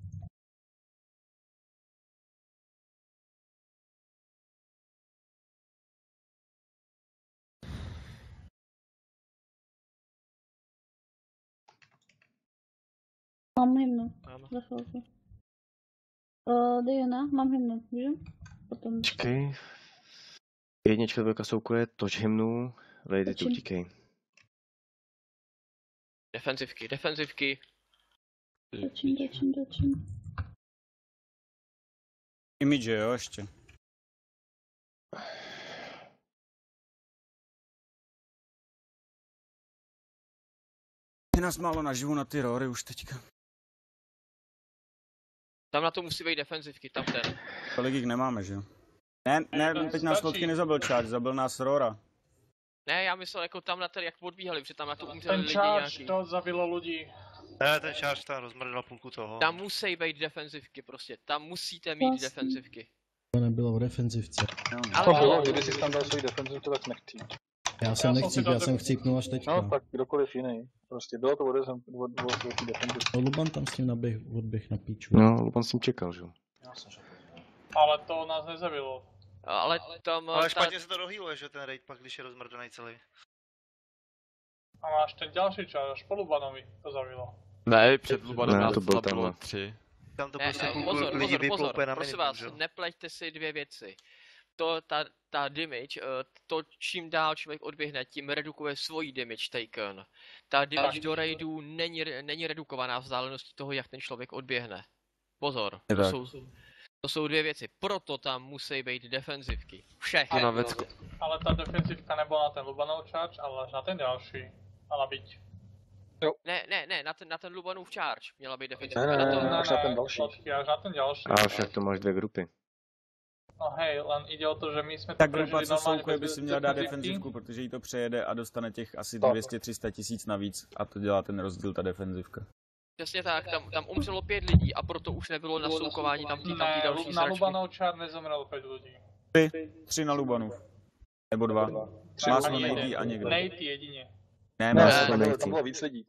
Mám hymnu. Za chvilku. Diana, mám hymnu, můžu? Potom. Počkej. Jednička, dvojka soukuje, toč hymnu, lady tu utíkej. Defenzivky. Točím. Image, jo, ještě. Je nás málo naživu na ty rory už teďka. Tam na to musí být defenzivky, tam ten. Kolik jich nemáme, že jo? Ne, teď nás lodky nezabil charge, zabil nás Rora. Ne, já myslel jako tam na ten, jak odbíhali, protože tam na to umřeli lidi charge, nějaký. to zabilo lidi. Ne, ten charge tam rozmrdal půlku toho. Tam musí být defenzivky prostě, tam musíte mít defenzivky. To nebylo o defenzivce. Ale kdyby jsi tam dal svůj defenzivku, tak nechci. Já jsem chcípnul až teďka. No, tak kdokoliv jiný. Prostě bylo to od defenzivky. No, Luban tam s tím odběh na píču. No, Luban s tím čekal, že jo. Ale to nás nezabilo. Ale tam... Ale špatně se to dohýluje, že ten raid pak, když je rozmrdaný celý. A máš ten další čas, až po Lubanovi to zabilo. Ne, před Lubanem nás to byl zabilo tam. 3. Tam to Ne, prostě pozor, prosím vás, nepleťte si dvě věci. Ta damage, to čím dál člověk odběhne, tím redukuje svoji damage taken. Ta damage do raidu není redukovaná vzdáleností toho, jak ten člověk odběhne. Pozor, to jsou dvě věci, proto tam musí být defenzivky. Všechny. Ale ta defenzivka nebyla na ten Lubanov charge, ale na ten další. Mala být. Ne, na ten Lubanův charge měla být defenzivka. Ne, až na ten další. Až na ten další. A však to máš dvě grupy. No hej, len ide o to, že my jsme to tak grupa, co normálně soukuje, by si měla dát defenzivku, protože jí to přejede a dostane těch asi 200-300 tisíc navíc a to dělá ten rozdíl, ta defenzivka. Přesně tak, tam umřelo 5 lidí a proto už nebylo na soukování tam ty další na Lubanov čár nezomrelo 5 lidí. 3 na Lubanov. Nebo 2. Máslo Natey a někdo. Natey jedině. Ne, tam bylo víc lidí,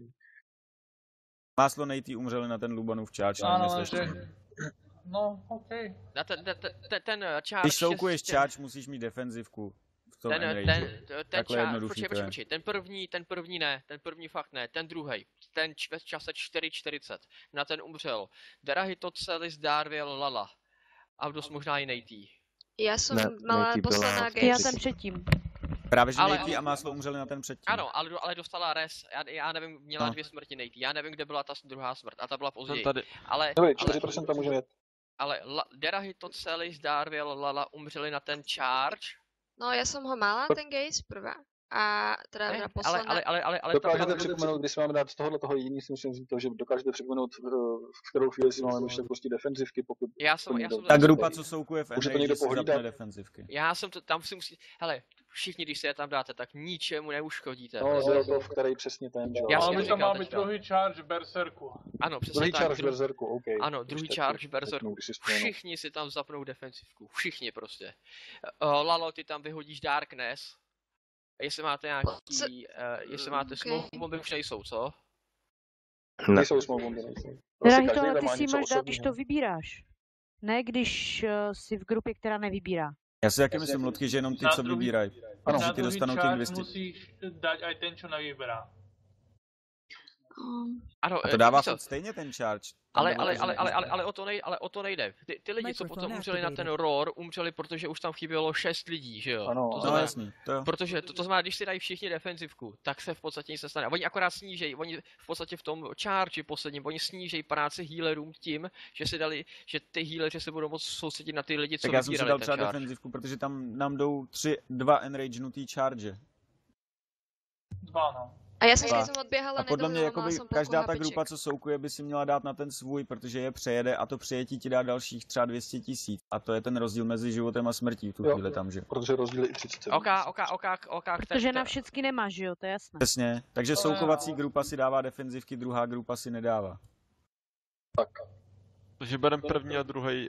Máslo Natey umřeli na ten Lubanův charge, No, okej. Ten charge... Když soukuješ charge, musíš mít defenzivku. Ten charge, počkej, ten první fakt ne, ten druhej, ten v čase 4.40, na ten umřel. Drahý to celý zdárvěl Lala. A dost možná i Natey. Já jsem malá posledná games. Já jsem předtím. Právě, že Natey a Máslo umřeli na ten předtím. Ano, ale dostala res, já nevím, měla 2 smrti Natey, já nevím, kde byla ta druhá smrt, a ta byla později. Ale 4% tam může jet. Ale Derahy to celý zdárvěl Lala umřeli na ten charge. No, já jsem ho mala, ten gaze prvá. A teda posledná. Ale dokážete připomenout, když si máme dát z tohoto jediný si musím říct to, že dokážete připomenout, v kterou chvíli si máme myšlet prostě defenzivky, pokud... Ta grupa, co soukuje v NA, si zapne defenzivky. Tam si musí... Hele, všichni, když si je tam dáte, tak ničemu neuškodíte. No, Zerotov, který přesně ten, že? Ale by to má být druhý charge berserku. Ano, přesně druhý tak. charge berserku, OK. Ano, druhý charge berserku. Všichni si tam zapnou defenzivku. Všichni prostě. Lalo, ty tam vyhodíš Darkness. Jestli máte nějaký, jestli máte smoke bomby, už nejsou, co? Nejsou smoke bomby, nejsou. Drahý to, ale ty si máš dát, když to vybíráš. Ne, když jsi v grupě, která nevybírá. Já si taky myslím, Lodky, že jenom ty, co vybírají. protože ty dostanou těch 200. Musíš dať aj ten, čo nevyberá. Ano, A to dává furt stejně ten charge. Ale o to nejde. Ty lidi, co potom umřeli na ten roar, umřeli, protože už tam chybělo 6 lidí, že jo? Ano, to znamená, jasný. Protože to znamená, když si dají všichni defenzivku, tak se v podstatě nic nestane. Oni akorát snížejí, oni v podstatě v tom charge posledním, oni snížejí práci healerům tím, že si dali, že ty healeři se budou moct soustředit na ty lidi, co tak vybírali já jsem si dal ten třeba charge. defenzivku, protože tam nám jdou 2 enragenutý charge. 2, no. A já jsem když jsem odběhala, a podle mě nedovolila jakoby jsem půlku každá ta hapiček. grupa, co soukuje, by si měla dát na ten svůj, protože je přejede a to přejetí ti dá dalších třeba 200 000. A to je ten rozdíl mezi životem a smrtí v tu chvíli tam, že? Protože rozdíl je i 30. Ok. Protože na všechny nemáš, že jo, to je jasné. Přesně, takže soukovací grupa si dává defenzivky, druhá grupa si nedává. Tak. Takže berem první a druhý.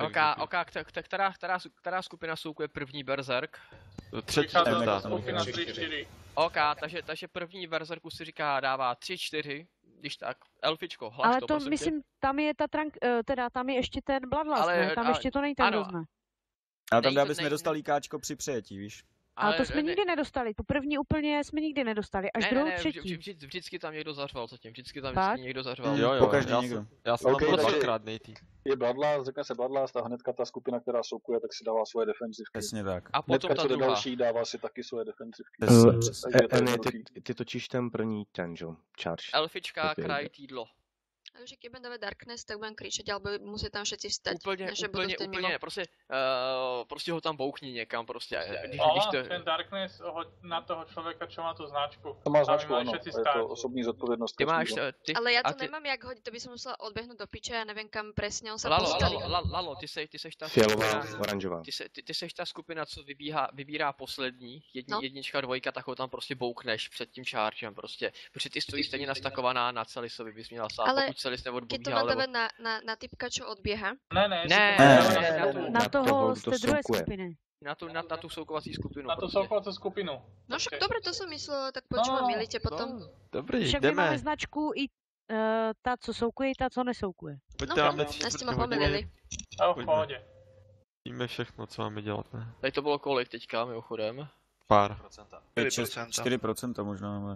Která skupina soukuje první berserk? Třetí skupina 3-4. Ok, takže první berserku si říká dává 3-4, když tak, elfičko, hlaš ale to, to prosím myslím, tě. tam je ta tam je ještě ten Bloodlust, ne? Tam ještě to není tak hrozné. Ale tam bys nedostal IKčko při přejetí, víš? Ale to jsme nikdy nedostali, tu první úplně jsme nikdy nedostali, až druhou třetí. Vždycky tam někdo zařval zatím, vždycky tam Tak? někdo zařval. Jo, pokaždý někdo. Já jsem tam byl dvakrát nejtý. Je Bloodlust, řekne se Bloodlust a hnedka ta skupina, která soukuje, tak si dává svoje defenzivky. Přesně tak. A potom hnedka, ta co druhá. další dává si taky svoje defenzivky. Ty točíš ten první ten, že? Charge. Elfička, kraj, týdlo. A už keď budem dávať Darkness, tak budem kričať, alebo musí tam všetci vstať. Úplně, prostě ho tam bouchni někam, prostě. Ten Darkness na toho člověka, čo má tu značku. To má značku, ano, je to osobní zodpovědnost. Ty máš, ale já to nemám jak hodit, to by som musela odběhnout do piče, já nevím kam presně on se Lalo, ty seš ta fialová, oranžová. Ty seš ta skupina, co vybírá poslední, jednička, dvojka, tak ho tam prostě boukneš před tím chargem, prostě. Protože ty stojíš stejně nastakovaná na Celisovi, bys měla sát, pokud Celis neodbíhal. Keď to mám dávať na typka, čo odbieha? Ne. Na toho z té druhé skupiny. Na tu soukovací skupinu. Na tu soukovací skupinu. No však dobre, to som myslela, tak počúvam, milíte potom. Dobrý, však my máme značku i ta, co soukuje, i ta, co nesoukuje. Pojďte, jste ma pomylili. Jo, v pohodě. Víme všechno, co máme dělat, ne? Tady to bylo kolik teďka, mimochodem? Pár. 4% možná.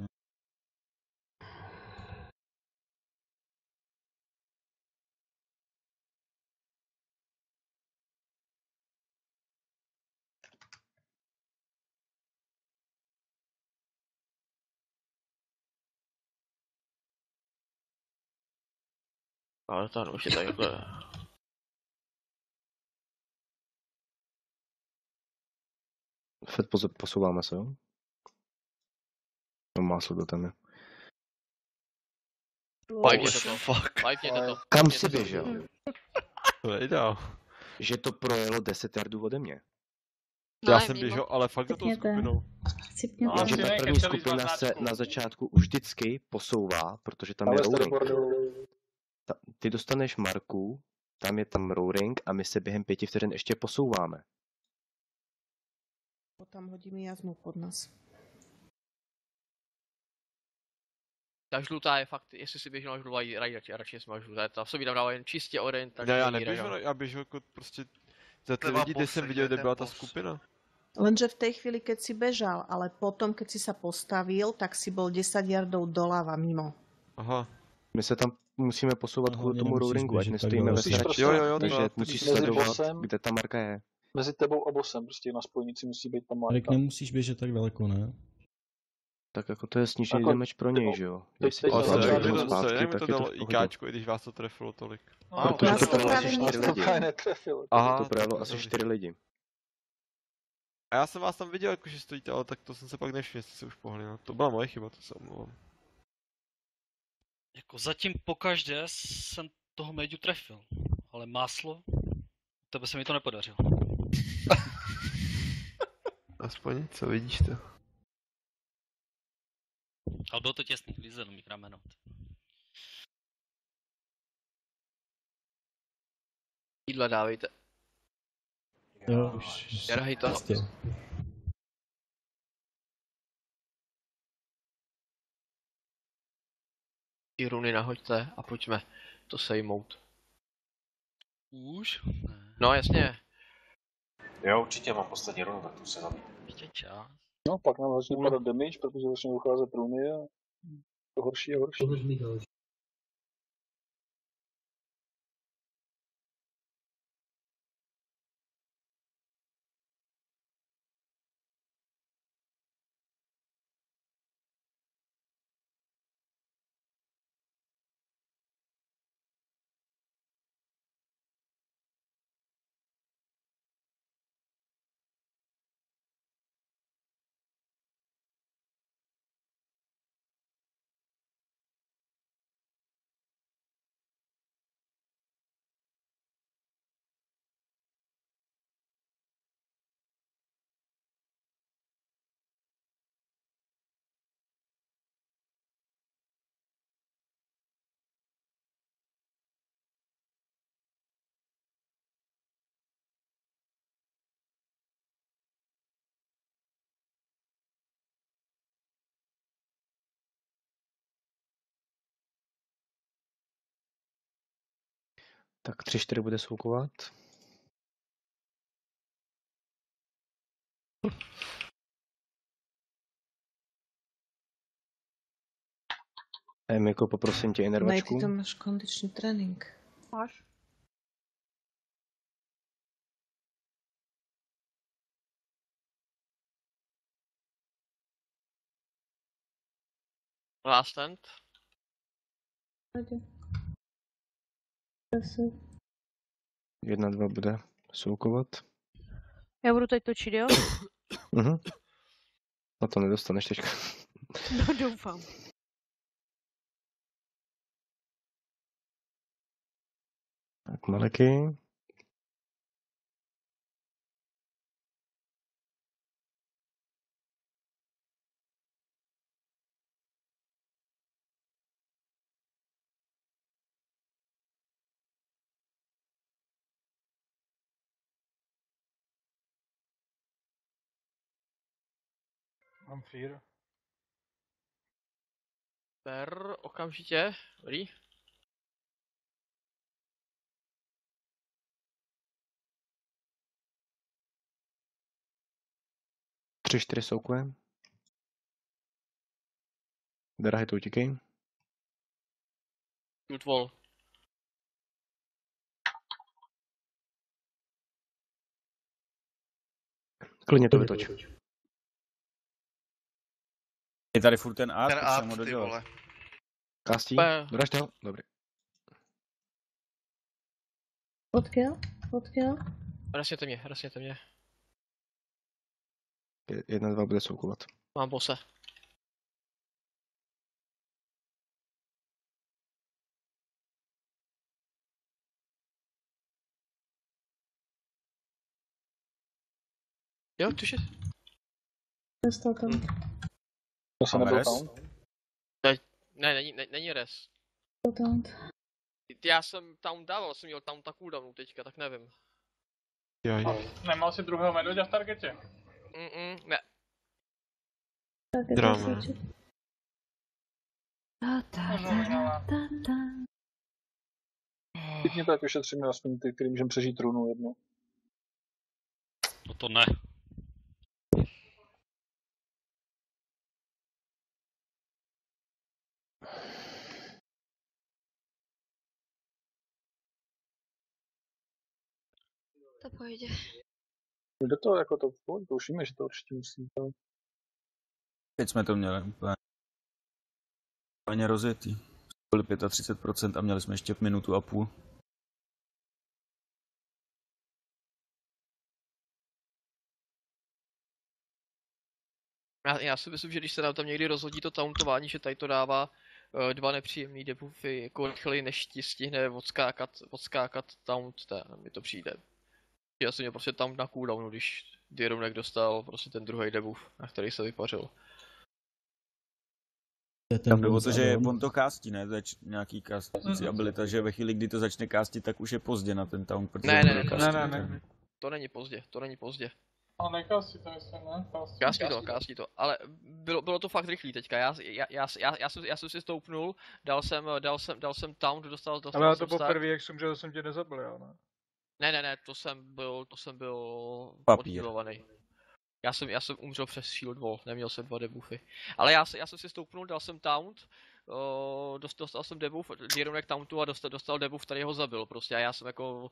Ale to už je takhle. Fed, posouváme se, jo? No máslo do tam je. Kam jsi běžel? Že to projelo 10 yardů ode mě. Já jsem běžel, ale fakt za tou skupinou. Že ta první skupina se na začátku už vždycky posouvá, protože tam je rolling. Ty dostaneš marku, tam je tam rolling a my se během 5 vteřin ještě posouváme. Potom hodíme jazmu pod nás. Ta žlutá je fakt, jestli si běžel na žlutá, radši jsem na žlutá, ta v sobě dává jen čistě orientační. Já neběžu, já běžu jako prostě za ty lidi, kde jsem viděl, kde byla ta skupina. Lenže v tej chvíli, keď si bežal, ale potom, keď si sa postavil, tak si bol 10 yardov doľava mimo. Aha. My se tam musíme posouvat kvůli tomu rollingu, ať nestojíme ve sračce. Jo, takže musíš sledovat, kde ta marka je. Mezi tebou a bossem, prostě na spojnici musí být ta marka. Erik, nemusíš běžet tak daleko, ne? Tak jako to je snížený damage pro něj, že jo? Jestli to zpátky, tak je to v IKčko, i když vás to trefilo tolik. Protože to projelo asi 4 lidi. Aha, to projelo asi 4 lidi. A já jsem vás tam viděl, jakože stojíte, ale tak to jsem se pak nevšiml, jestli se už pohli, no. To byla moje chyba, to se omlouvám. Jako zatím pokaždé jsem toho médiu trefil, ale máslo, tebe se mi to nepodařilo. Aspoň něco, vidíš to. Ale bylo to těsný, vyzvedl mi rameno. Jídla dávejte. Jo, už. Jarhej to. I runy nahoďte a pojďme to sejmout. Už? No jasně. Jo, určitě mám poslední runu, tak tu se zabít. Ještě čas. No, pak nám začne padat damage, protože začne vycházet runy a to horší a horší. Tak 3-4 bude soukovat. Jako poprosím tě inervačku. Ty to máš kondiční trénink. Máš. Last stand. 1-2 bude soukovat. Já budu teď točit, jo? Na to nedostaneš teďka. No doufám. Tak Maleky. Mám fear. Per, okamžitě. Dobrý. Tři, 4 soukuje. Drahy to utíkej. Shoot wall. Klidně to vytoč. Je tady furt ten art, Ten tak jsem art, ho ty dodělal. vole. Kastí, doražte ho, dobrý. Odkill. Rasněte mě. 1-2 bude soukovat. Mám bose. Jo, tušit. Dostal tam. To se nebyl tam? Ne, není res. Já jsem tam dával, jsem měl tam ta cooldownu teďka, tak nevím. Nemal si druhého medvěďa v targetě? Ne. Drama. Pěkně tak ušetříme aspoň ty, který můžeme přežít runu jednu. No to ne. To pojde. Jde to jako to už víme, že to určitě musí. Teď jsme to měli úplně rozjetý. Byli 35% a měli jsme ještě minutu a půl. Já si myslím, že když se nám tam někdy rozhodí to tauntování, že tady to dává 2 nepříjemný debuffy jako rychleji, než ti stihne odskákat taunt, mi to přijde. Já jsem měl prostě taunt na cooldownu, když Dirunek dostal prostě ten druhý debuff, na který se vypařil. Tam jde o to, že on to kástí, ne? Nějaký kástí abilita, že ve chvíli, kdy to začne kástit, tak už je pozdě na ten taunt, protože Ne. To není pozdě. Ale nekásí to, myslím, ne? Kásí to, ale bylo to fakt rychlý teďka, já jsem si stoupnul, dal jsem taunt, dostal ale já jsem to poprvé, jak jsem, že jsem tě nezabil, jo, ne? Ne, to jsem byl papír. odhealovaný. Já jsem umřel přes shield wall, neměl jsem 2 debuffy. Ale já jsem si stoupnul, dal jsem taunt, dostal jsem debuff, Jeronek tauntu a dostal debuff, který ho zabil prostě a já jsem jako...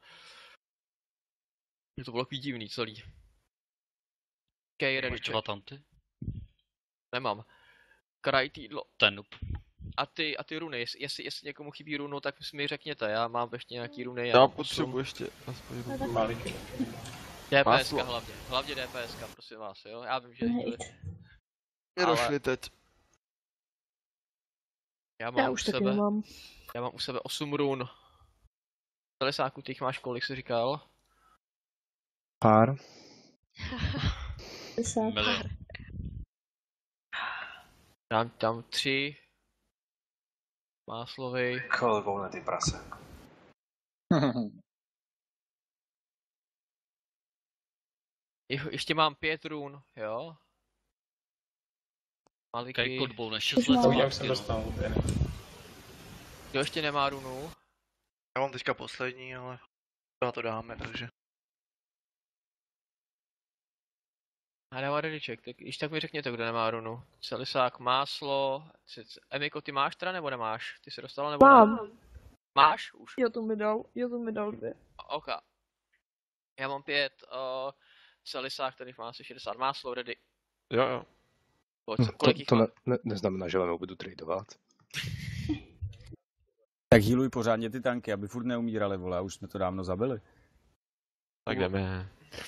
To bylo takový divný celý. Okay, ready check. Taunty? Nemám. Kraj týdlo. Ten noob. A ty runy, jestli někomu chybí runu, tak mi řekněte, já mám ještě nějaký runy. Já potřebuji ještě aspoň runu. DPSka hlavně DPSka, prosím vás, jo, já vím, že... Nedošli teď. Já už taky nemám. Já mám u sebe 8 run. Telesáku, ty jich máš kolik, jsi říkal? Pár. Milion. Dám tam 3. Máslovej. Kolbou ty prase. Ještě mám 5 run, jo? Maliky. Kaj kodbou na 6 let. Já už jsem dostal úplně. Kdo ještě nemá runu? Já mám teďka poslední, ale to dáme, takže. A dává rediček, tak když tak mi řekněte, kdo nemá runu. Celisák, máslo, Emiko, ty máš teda nebo nemáš? Ty jsi dostala nebo Mám. ne? Máš už? Jo, to mi dal 2. OK. Já mám 5, Celisák, který má asi 60, máslo, ready. Jo. Kolik jich To má? neznamená, že vám budu tradovat. Tak healuj pořádně ty tanky, aby furt neumírali, vole, a už jsme to dávno zabili. Tak jdeme.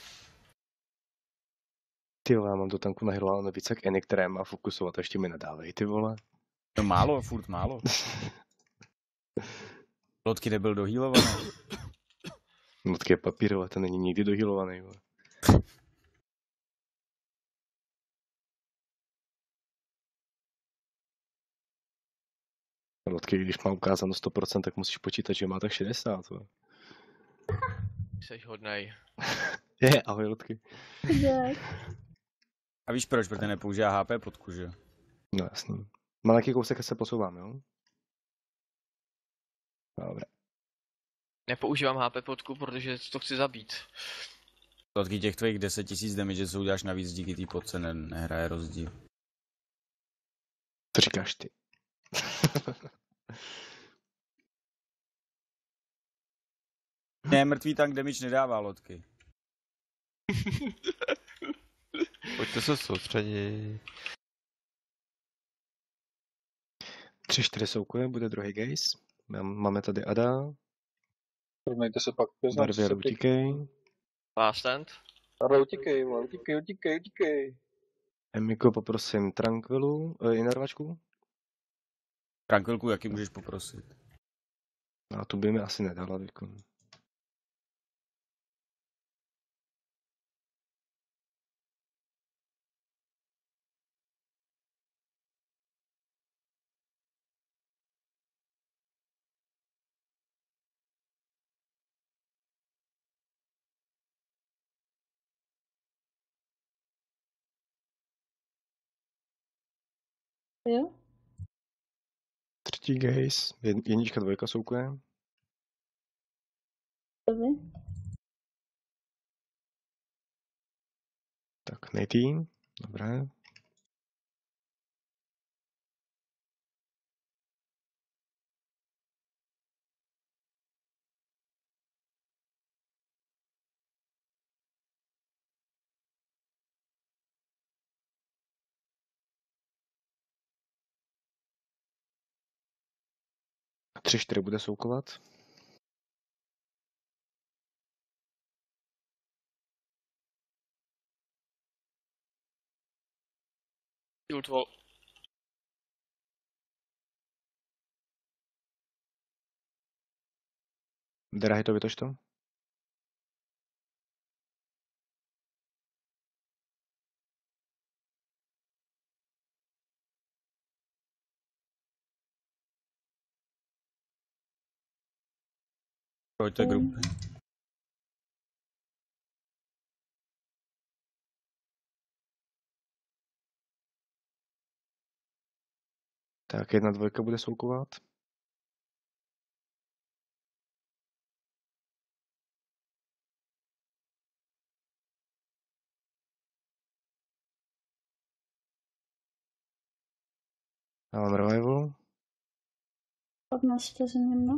Ty vole, já mám do tanku nahylováno víc jak Eny, které má fokusovat, a ještě mi nedávej, ty vole. No málo, furt málo. Lodky nebyl dohealovaný. Lodky je papírové, ten není nikdy dohealovaný, vole. Lodky, když má ukázáno 100%, tak musíš počítat, že má tak 60, vole. Jseš hodnej. Ahoj, Lodky. A víš proč, protože nepoužívá HP podku, že? No jasný. Má nějaký kousek, se posouvám, jo? Dobré. Nepoužívám HP podku, protože to chci zabít. Lodky těch tvých 10 000 damage, co uděláš navíc díky té podce, nehraje rozdíl. To říkáš ty. Ne, mrtvý tank damage nedává, Lodky. Pojďte se soustředit. 3-4 soukuje, bude druhý gaze. Máme tady Ada. Mějte se pak. Barvier, utíkej. Fast end. Ale utíkej. Emiko, poprosím Tranquilu, innervačku. Tranquilku, jaký můžeš poprosit? A tu by mi asi nedala, teďko. Jo? Třetí gaze, jednička, dvojka soukuje. Dobře. Tak, nejtý, dobré. A 3-4 bude soukovat. Shield wall. Drahý, to vytoč to. Pojďte grupy. Tak, 1-2 bude soukovat. Já mám revival. 15 vteřin jedno.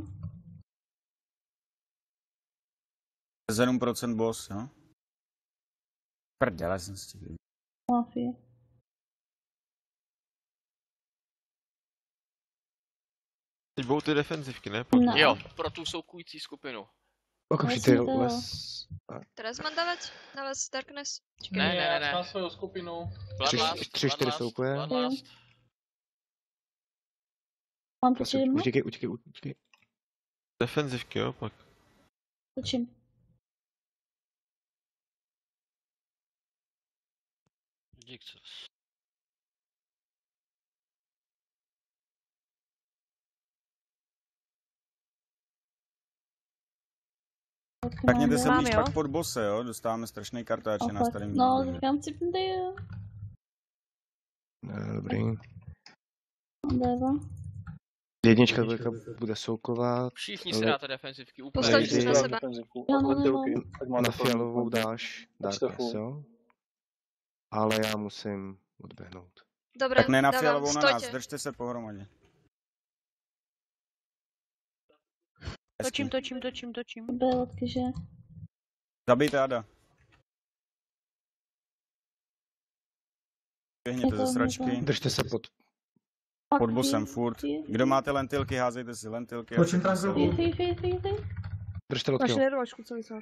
7% boss, jo? Prdele jsem stihl. Mafie. Teď budou ty defenzivky, ne? No. Jo, pro tu soukující skupinu. Okamžitě les. Teraz mám dávať na les Darkness? Ne. Na svou skupinu. 3-4 soukuje. Mám to čím? Utíkej. Defenzivky, jo, pak. Točím. Díky. Takněte se blíž pak pod bose, jo? Dostáváme strašný kartáče na starém. No, říkám si, jo. Dobrý. Deva. Jednička bude soukovat. Všichni si dáte defenzivky. Postavíš na sebe. Na fialovou dáš Darkness, jo? Ale já musím odběhnout. Dobré, tak ne na dávám, fialovou na nás, stojte. držte se pohromadě. Točím. Bélotky, že? Zabijte Ada. Běhněte ze sračky. Držte se pod bosem furt. Kdo máte lentilky, házejte si lentilky. Točím tranquilku. Držte lodky. Máš nervočku, co vysvět.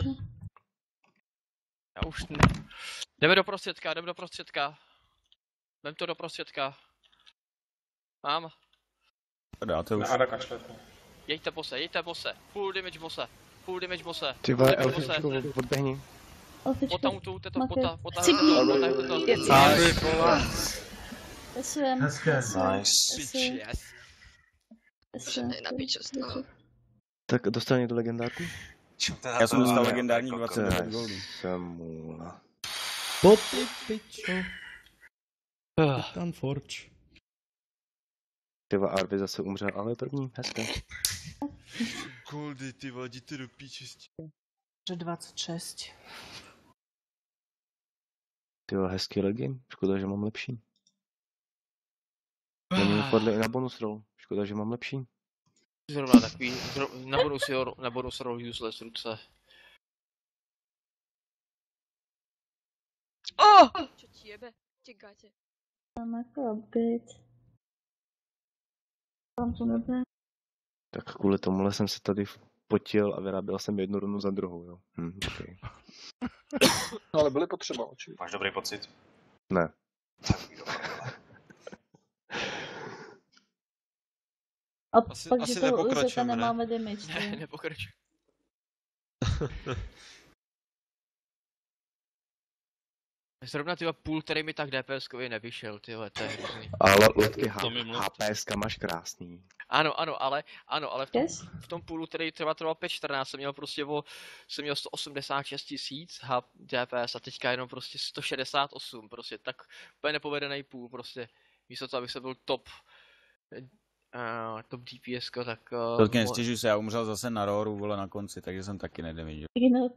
Já už ne. Jdeme do prostředka. Vem to do prostředka. Mám. Dáte už. Jeďte bose. Full damage bose. Ty vole, elfičku, odběhni. Potamutujte to, potahujte to. Nice. Na piču z toho. Tak dostal někdo legendárku? Já jsem dostal legendární 29 goldů. Samula. Poty, pičo. Titan Forge. Tyva, Arvy zase umřel, ale první, hezké. Goldy, ty vadíte do píčesti. 26. Tyva, hezký legend, škoda, že mám lepší. Není podle i na bonus roll, škoda, že mám lepší. Zrovna takový, na bonus roll useless ruce. Čo ti jebe? Těkáte. Mám jako upgrade. Tam to nebude. Tak kvůli tomuhle jsem se tady potil a vyráběl jsem jednu runu za druhou, jo. Okay. Ale byly potřeba, oči. Máš dobrý pocit? Ne. A pak, že toho Ursoca nemáme damage. Ne, nepokračuj. Zrovna tyhle půl, který mi tak DPS-kově nevyšel, tyhle, to je hrozný. Ale lodky HPS máš krásný. Ano, ale v tom půlu, který třeba trval 5.14, jsem měl 186 000 DPS a teďka jenom prostě 168, prostě tak úplně nepovedený půl, prostě místo toho, abych se byl top DPS, tak... Tolky nestěžuj se, já umřel zase na roru, vole, na konci, takže jsem taky nedamagil.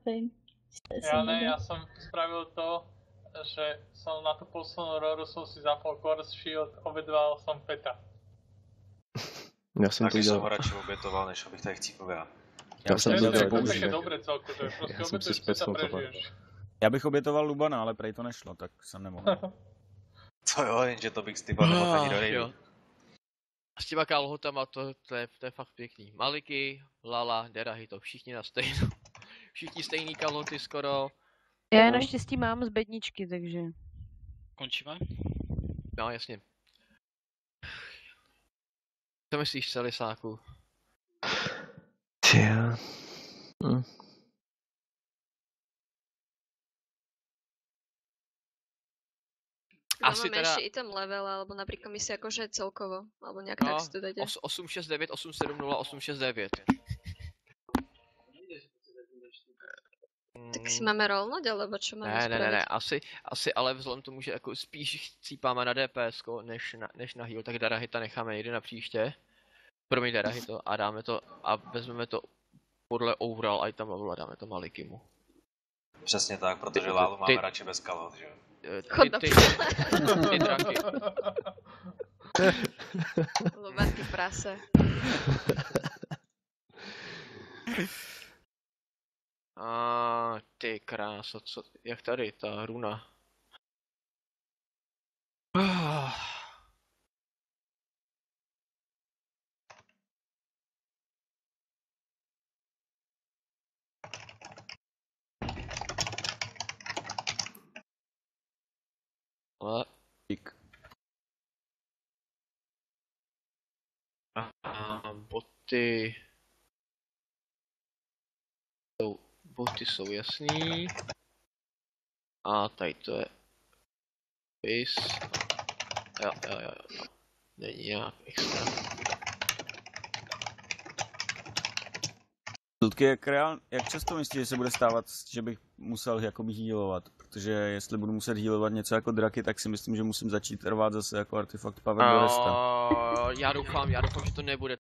Ja som spravil to, že som na tú poslednú roru som si zapol Course Shield, obědval som Peta. Já jsem taky jsem ho radši obětoval, než abych tady chcípil já. Já jsem to dělal dobré celku, že prostě obětuješ Peta, prežiješ. Já bych obětoval Lubana, ale prej to nešlo, tak jsem nemohl. Co jo, jenže to bych s tyba nemohl ani do rejdu. S těma kalhotama to je fakt pěkný. Maliky, Lala, Derahy, to všichni na stejnou. Všichni stejný kalhoty skoro. Já naštěstí mám z bedničky, takže... Končíme? No, jasně. Co myslíš, Celisáku? Tja. Asi máme teda... ešte item level, alebo napríklad my si akože celkovo, alebo nejak tak si to dajte. 869, 870, 869. Tak si máme rollnoť, alebo čo máme spraviť? Ne, asi ale vzhledem tomu, že jako spíš chcípáme na DPS, než na heal, tak Darahita necháme někde na příště. Promiň Darahito a dáme to a vezmeme to podle overall item levelu a dáme to Malikimu. Přesně tak, protože Lálu máme radši bez kalhot, že jo? Ty draky. Lubatky prase. Ty krása, co, jak tady ta runa. Boty. Boty jsou jasný. A tady to je pis. Jo. Není nějak extra. Ludky, jak často myslíš, že se bude stávat, že bych musel jakoby healovat? Protože jestli budu muset healovat něco jako draky, tak si myslím, že musím začít rvát zase jako artefakt Power do resta. Já doufám, že to nebude